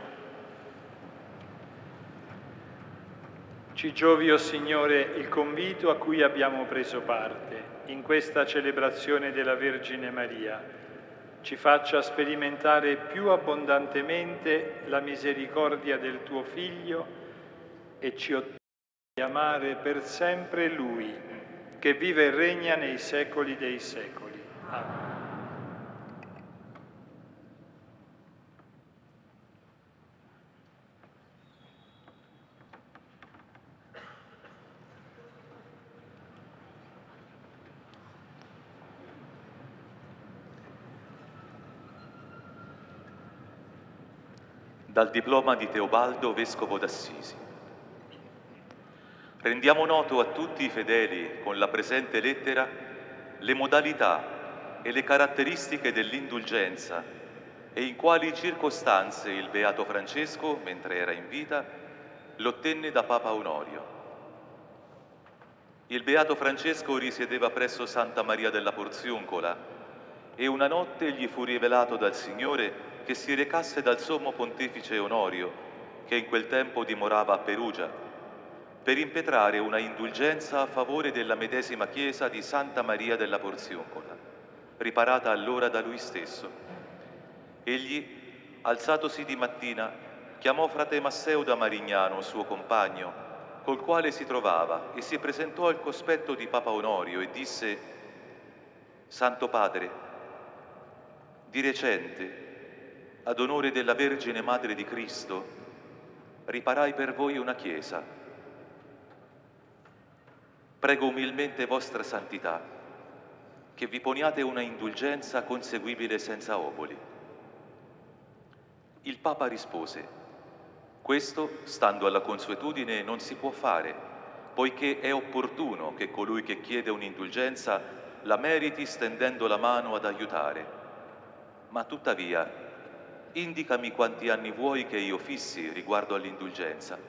Ci giovi, o Signore, il convito a cui abbiamo preso parte in questa celebrazione della Vergine Maria. Ci faccia sperimentare più abbondantemente la misericordia del tuo Figlio e ci ottenga di amare per sempre Lui, che vive e regna nei secoli dei secoli. Amen. Dal diploma di Teobaldo, Vescovo d'Assisi. Rendiamo noto a tutti i fedeli, con la presente lettera, le modalità e le caratteristiche dell'indulgenza e in quali circostanze il Beato Francesco, mentre era in vita, l'ottenne da Papa Onorio. Il Beato Francesco risiedeva presso Santa Maria della Porziuncola e una notte gli fu rivelato dal Signore che si recasse dal sommo pontefice Onorio, che in quel tempo dimorava a Perugia, per impetrare una indulgenza a favore della medesima chiesa di Santa Maria della Porziuncola, riparata allora da lui stesso. Egli, alzatosi di mattina, chiamò frate Masseo da Marignano, suo compagno, col quale si trovava, e si presentò al cospetto di Papa Onorio e disse: Santo Padre, di recente, ad onore della Vergine Madre di Cristo, riparai per voi una chiesa. Prego umilmente vostra Santità che vi poniate una indulgenza conseguibile senza oboli. Il Papa rispose: questo, stando alla consuetudine, non si può fare, poiché è opportuno che colui che chiede un'indulgenza la meriti stendendo la mano ad aiutare. Ma tuttavia, indicami quanti anni vuoi che io fissi riguardo all'indulgenza.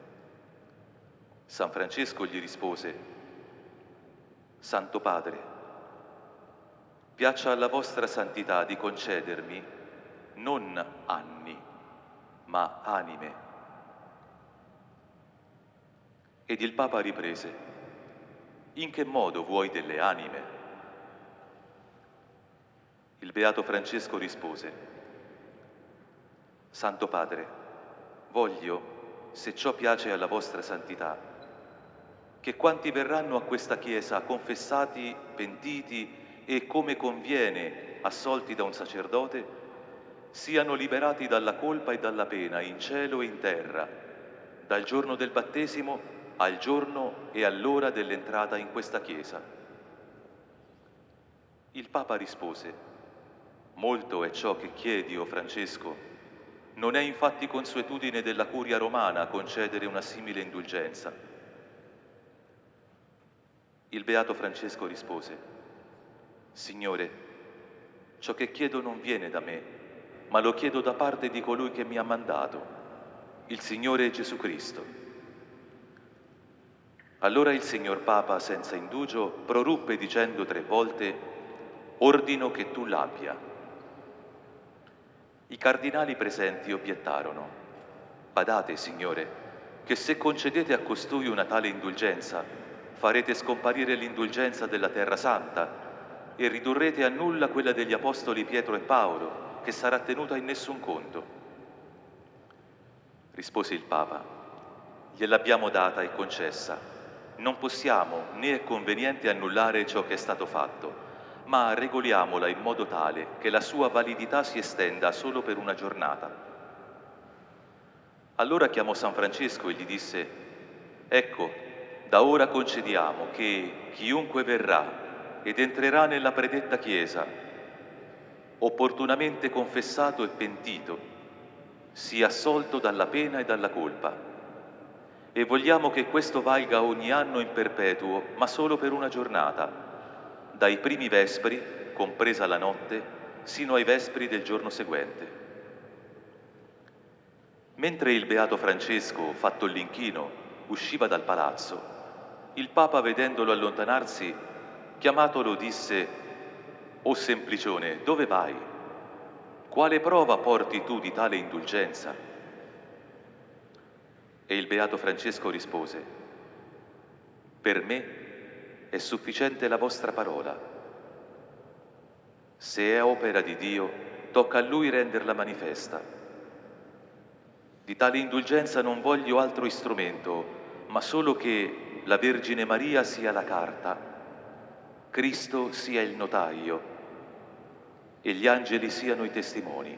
San Francesco gli rispose: Santo Padre, piaccia alla vostra Santità di concedermi non anni, ma anime. Ed il Papa riprese: in che modo vuoi delle anime? Il Beato Francesco rispose: Santo Padre, voglio, se ciò piace alla vostra Santità, che quanti verranno a questa Chiesa confessati, pentiti e, come conviene, assolti da un sacerdote, siano liberati dalla colpa e dalla pena in cielo e in terra, dal giorno del battesimo al giorno e all'ora dell'entrata in questa Chiesa. Il Papa rispose: molto è ciò che chiedi, o Francesco. Non è infatti consuetudine della curia romana concedere una simile indulgenza. Il Beato Francesco rispose: Signore, ciò che chiedo non viene da me, ma lo chiedo da parte di colui che mi ha mandato, il Signore Gesù Cristo. Allora il Signor Papa, senza indugio, proruppe dicendo tre volte: ordino che tu l'abbia. I cardinali presenti obiettarono: badate, Signore, che se concedete a costui una tale indulgenza, farete scomparire l'indulgenza della Terra Santa e ridurrete a nulla quella degli Apostoli Pietro e Paolo, che sarà tenuta in nessun conto. Rispose il Papa: gliel'abbiamo data e concessa. Non possiamo, né è conveniente annullare ciò che è stato fatto, ma regoliamola in modo tale che la sua validità si estenda solo per una giornata. Allora chiamò San Francesco e gli disse: ecco, da ora concediamo che chiunque verrà ed entrerà nella predetta Chiesa, opportunamente confessato e pentito, sia assolto dalla pena e dalla colpa. E vogliamo che questo valga ogni anno in perpetuo, ma solo per una giornata, dai primi vespri, compresa la notte, sino ai vespri del giorno seguente. Mentre il Beato Francesco, fatto l'inchino, usciva dal palazzo, il Papa, vedendolo allontanarsi, chiamatolo, disse: «O semplicione, dove vai?» quale prova porti tu di tale indulgenza? E il beato Francesco rispose: per me è sufficiente la vostra parola. Se è opera di Dio, tocca a Lui renderla manifesta. Di tale indulgenza non voglio altro istrumento, ma solo che la Vergine Maria sia la carta, Cristo sia il notaio e gli angeli siano i testimoni.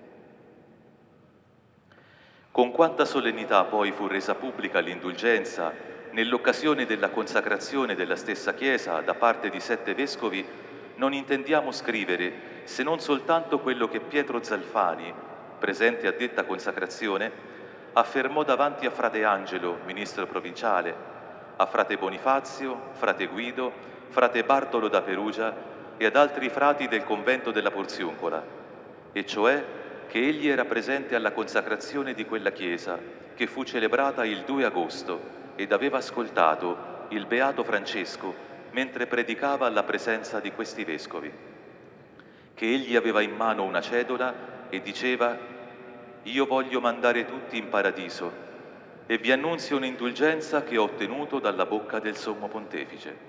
Con quanta solennità poi fu resa pubblica l'indulgenza nell'occasione della consacrazione della stessa Chiesa da parte di sette vescovi, non intendiamo scrivere se non soltanto quello che Pietro Zalfani, presente a detta consacrazione, affermò davanti a frate Angelo, ministro provinciale, a frate Bonifazio, frate Guido, frate Bartolo da Perugia e ad altri frati del convento della Porziuncola, e cioè che egli era presente alla consacrazione di quella chiesa che fu celebrata il due agosto ed aveva ascoltato il beato Francesco mentre predicava alla presenza di questi vescovi, che egli aveva in mano una cedola e diceva: io voglio mandare tutti in paradiso e vi annunzio un'indulgenza che ho ottenuto dalla bocca del Sommo Pontefice.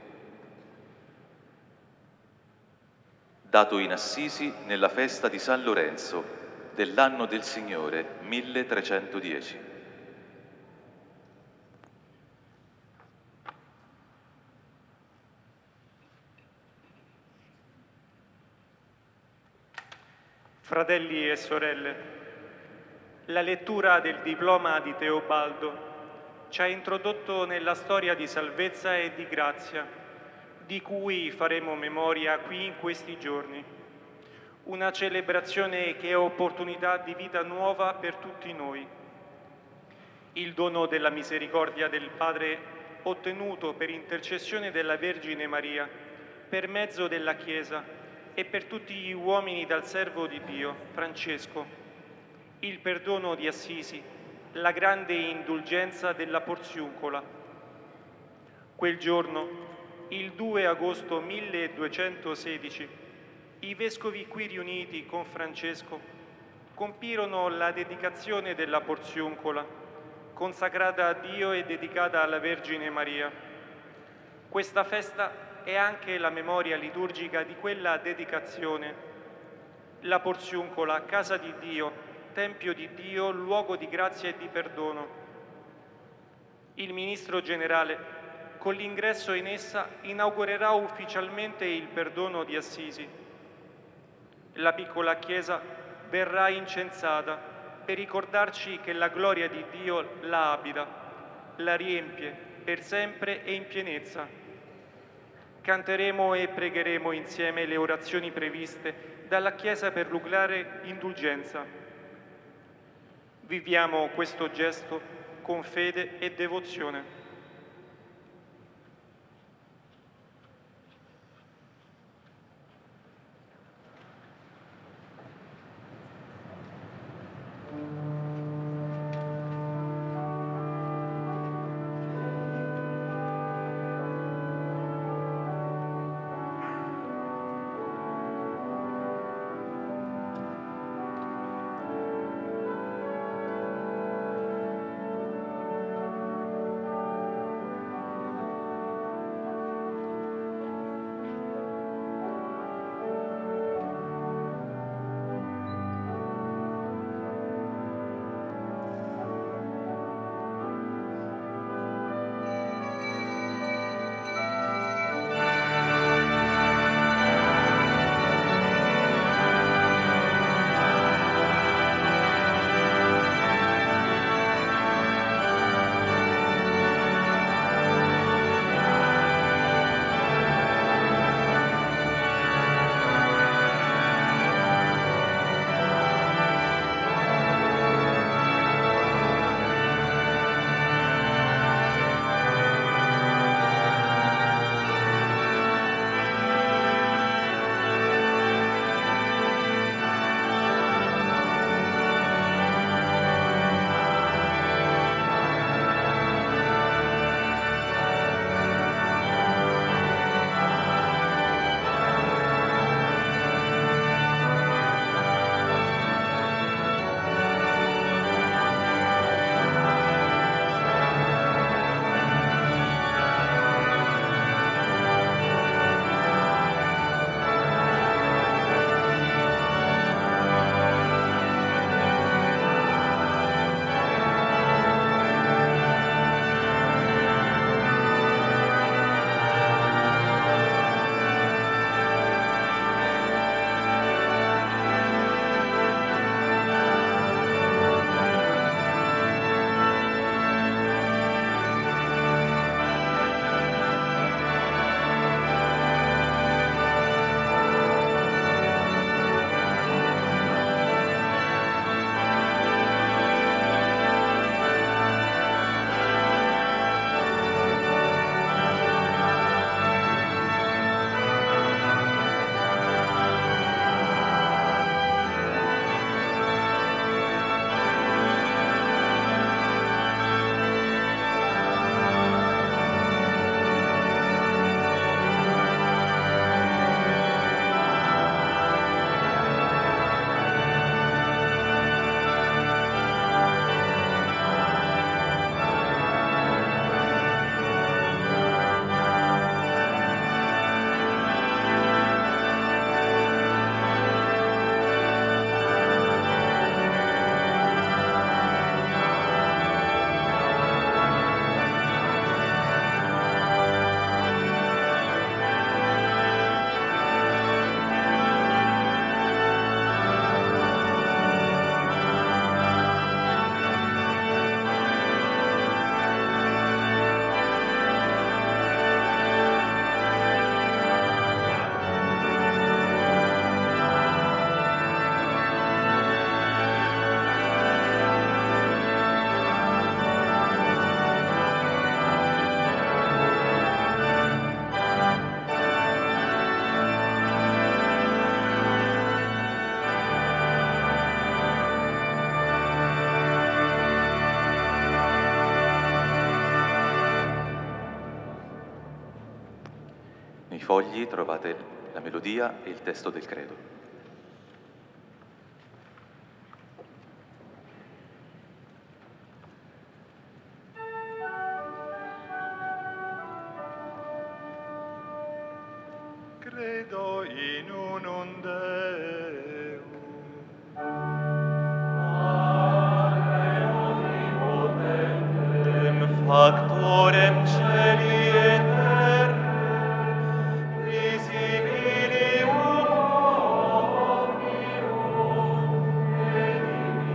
Dato in Assisi nella festa di San Lorenzo dell'anno del Signore milletrecentodieci. Fratelli e sorelle, la lettura del diploma di Teobaldo ci ha introdotto nella storia di salvezza e di grazia, di cui faremo memoria qui in questi giorni. Una celebrazione che è opportunità di vita nuova per tutti noi. Il dono della misericordia del Padre ottenuto per intercessione della Vergine Maria, per mezzo della Chiesa e per tutti gli uomini dal servo di Dio, Francesco. Il perdono di Assisi, la grande indulgenza della Porziuncola. Quel giorno, il due agosto milleduecentosedici, i vescovi qui riuniti con Francesco compirono la dedicazione della Porziuncola, consacrata a Dio e dedicata alla Vergine Maria. Questa festa è anche la memoria liturgica di quella dedicazione. La Porziuncola, casa di Dio, tempio di Dio, luogo di grazia e di perdono. Il ministro generale, con l'ingresso in essa, inaugurerà ufficialmente il perdono di Assisi. La piccola chiesa verrà incensata per ricordarci che la gloria di Dio la abita, la riempie per sempre e in pienezza. Canteremo e pregheremo insieme le orazioni previste dalla Chiesa per l'uglare indulgenza. Viviamo questo gesto con fede e devozione. fogli trovate la melodia e il testo del credo. Credo in unum Deum, factorem celi et terrae, visibilium omnium et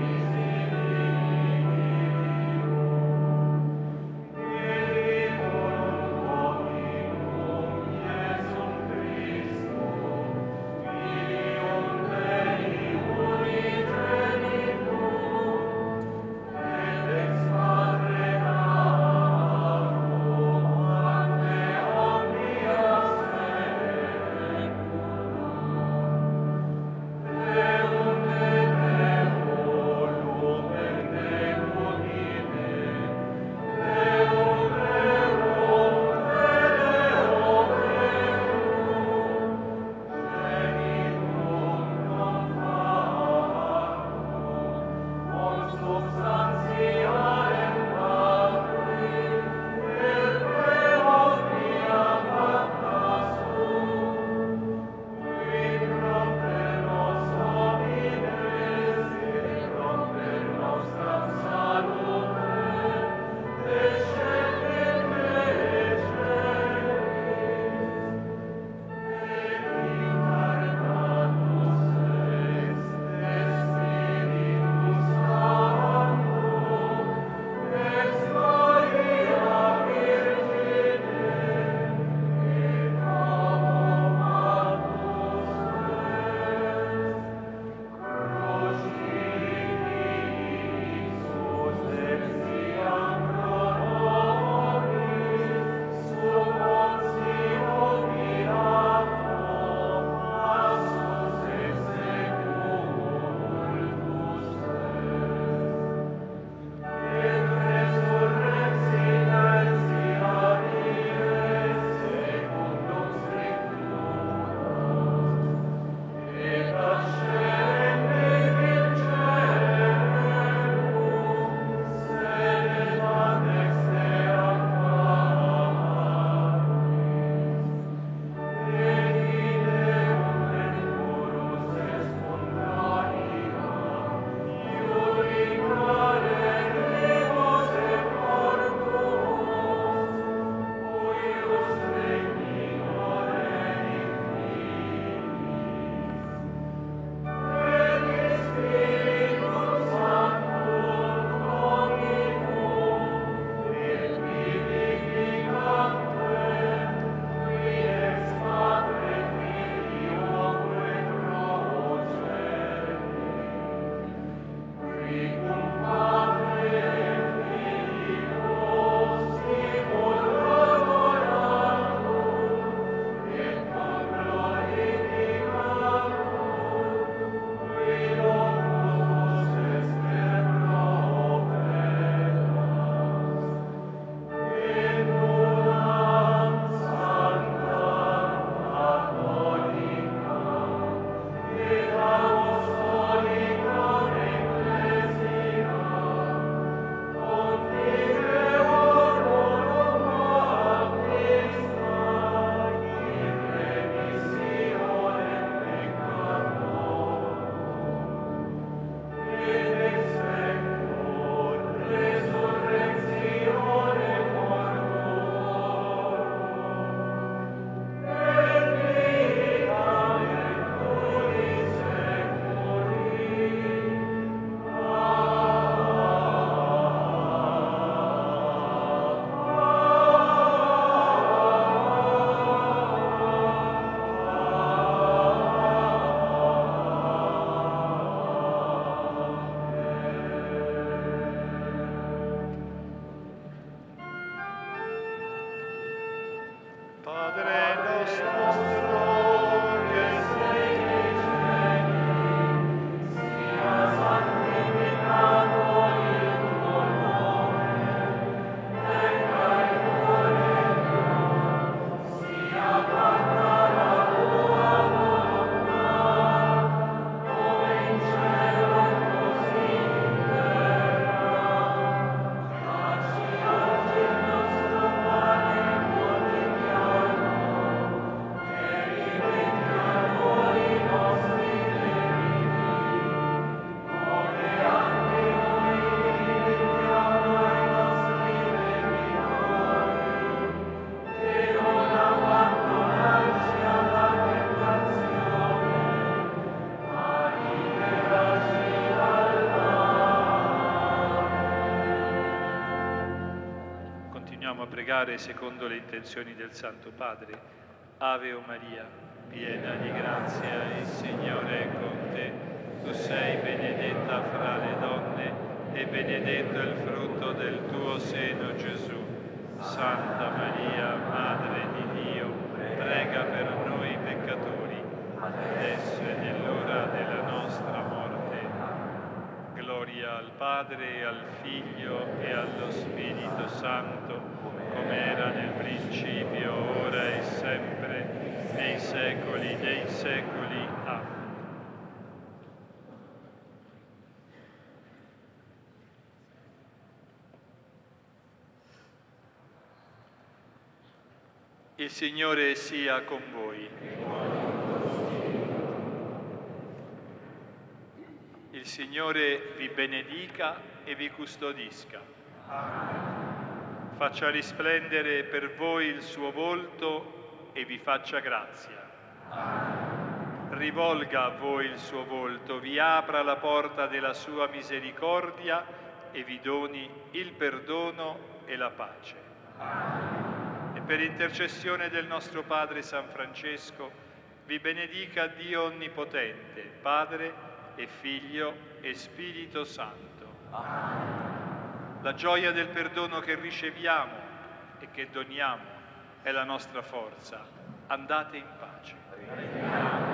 invisibilium, Filium omnicum Iesum Christum, Filium Dei unigenitum, et ex Padre naro, Continuiamo a pregare secondo le intenzioni del Santo Padre. Ave o Maria, piena di grazia, il Signore è con te. Tu sei benedetta fra le donne e benedetto è il frutto del tuo seno, Gesù. Santa Maria, Madre di Dio, prega per noi peccatori, adesso e nell'ora della nostra morte. Gloria al Padre, al Figlio e allo Spirito Santo, come era nel principio, ora e sempre, nei secoli dei secoli. Amen. Il Signore sia con voi. Il Signore vi benedica e vi custodisca. Faccia risplendere per voi il suo volto e vi faccia grazia. Rivolga a voi il suo volto, vi apra la porta della sua misericordia e vi doni il perdono e la pace. E per intercessione del nostro Padre San Francesco, vi benedica Dio Onnipotente, Padre e Figlio e Spirito Santo. La gioia del perdono che riceviamo e che doniamo è la nostra forza. Andate in pace.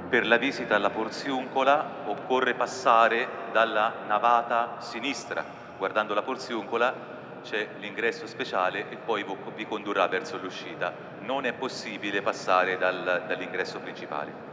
Per la visita alla Porziuncola occorre passare dalla navata sinistra. Guardando la Porziuncola c'è l'ingresso speciale e poi vi condurrà verso l'uscita. Non è possibile passare dal, dall'ingresso principale.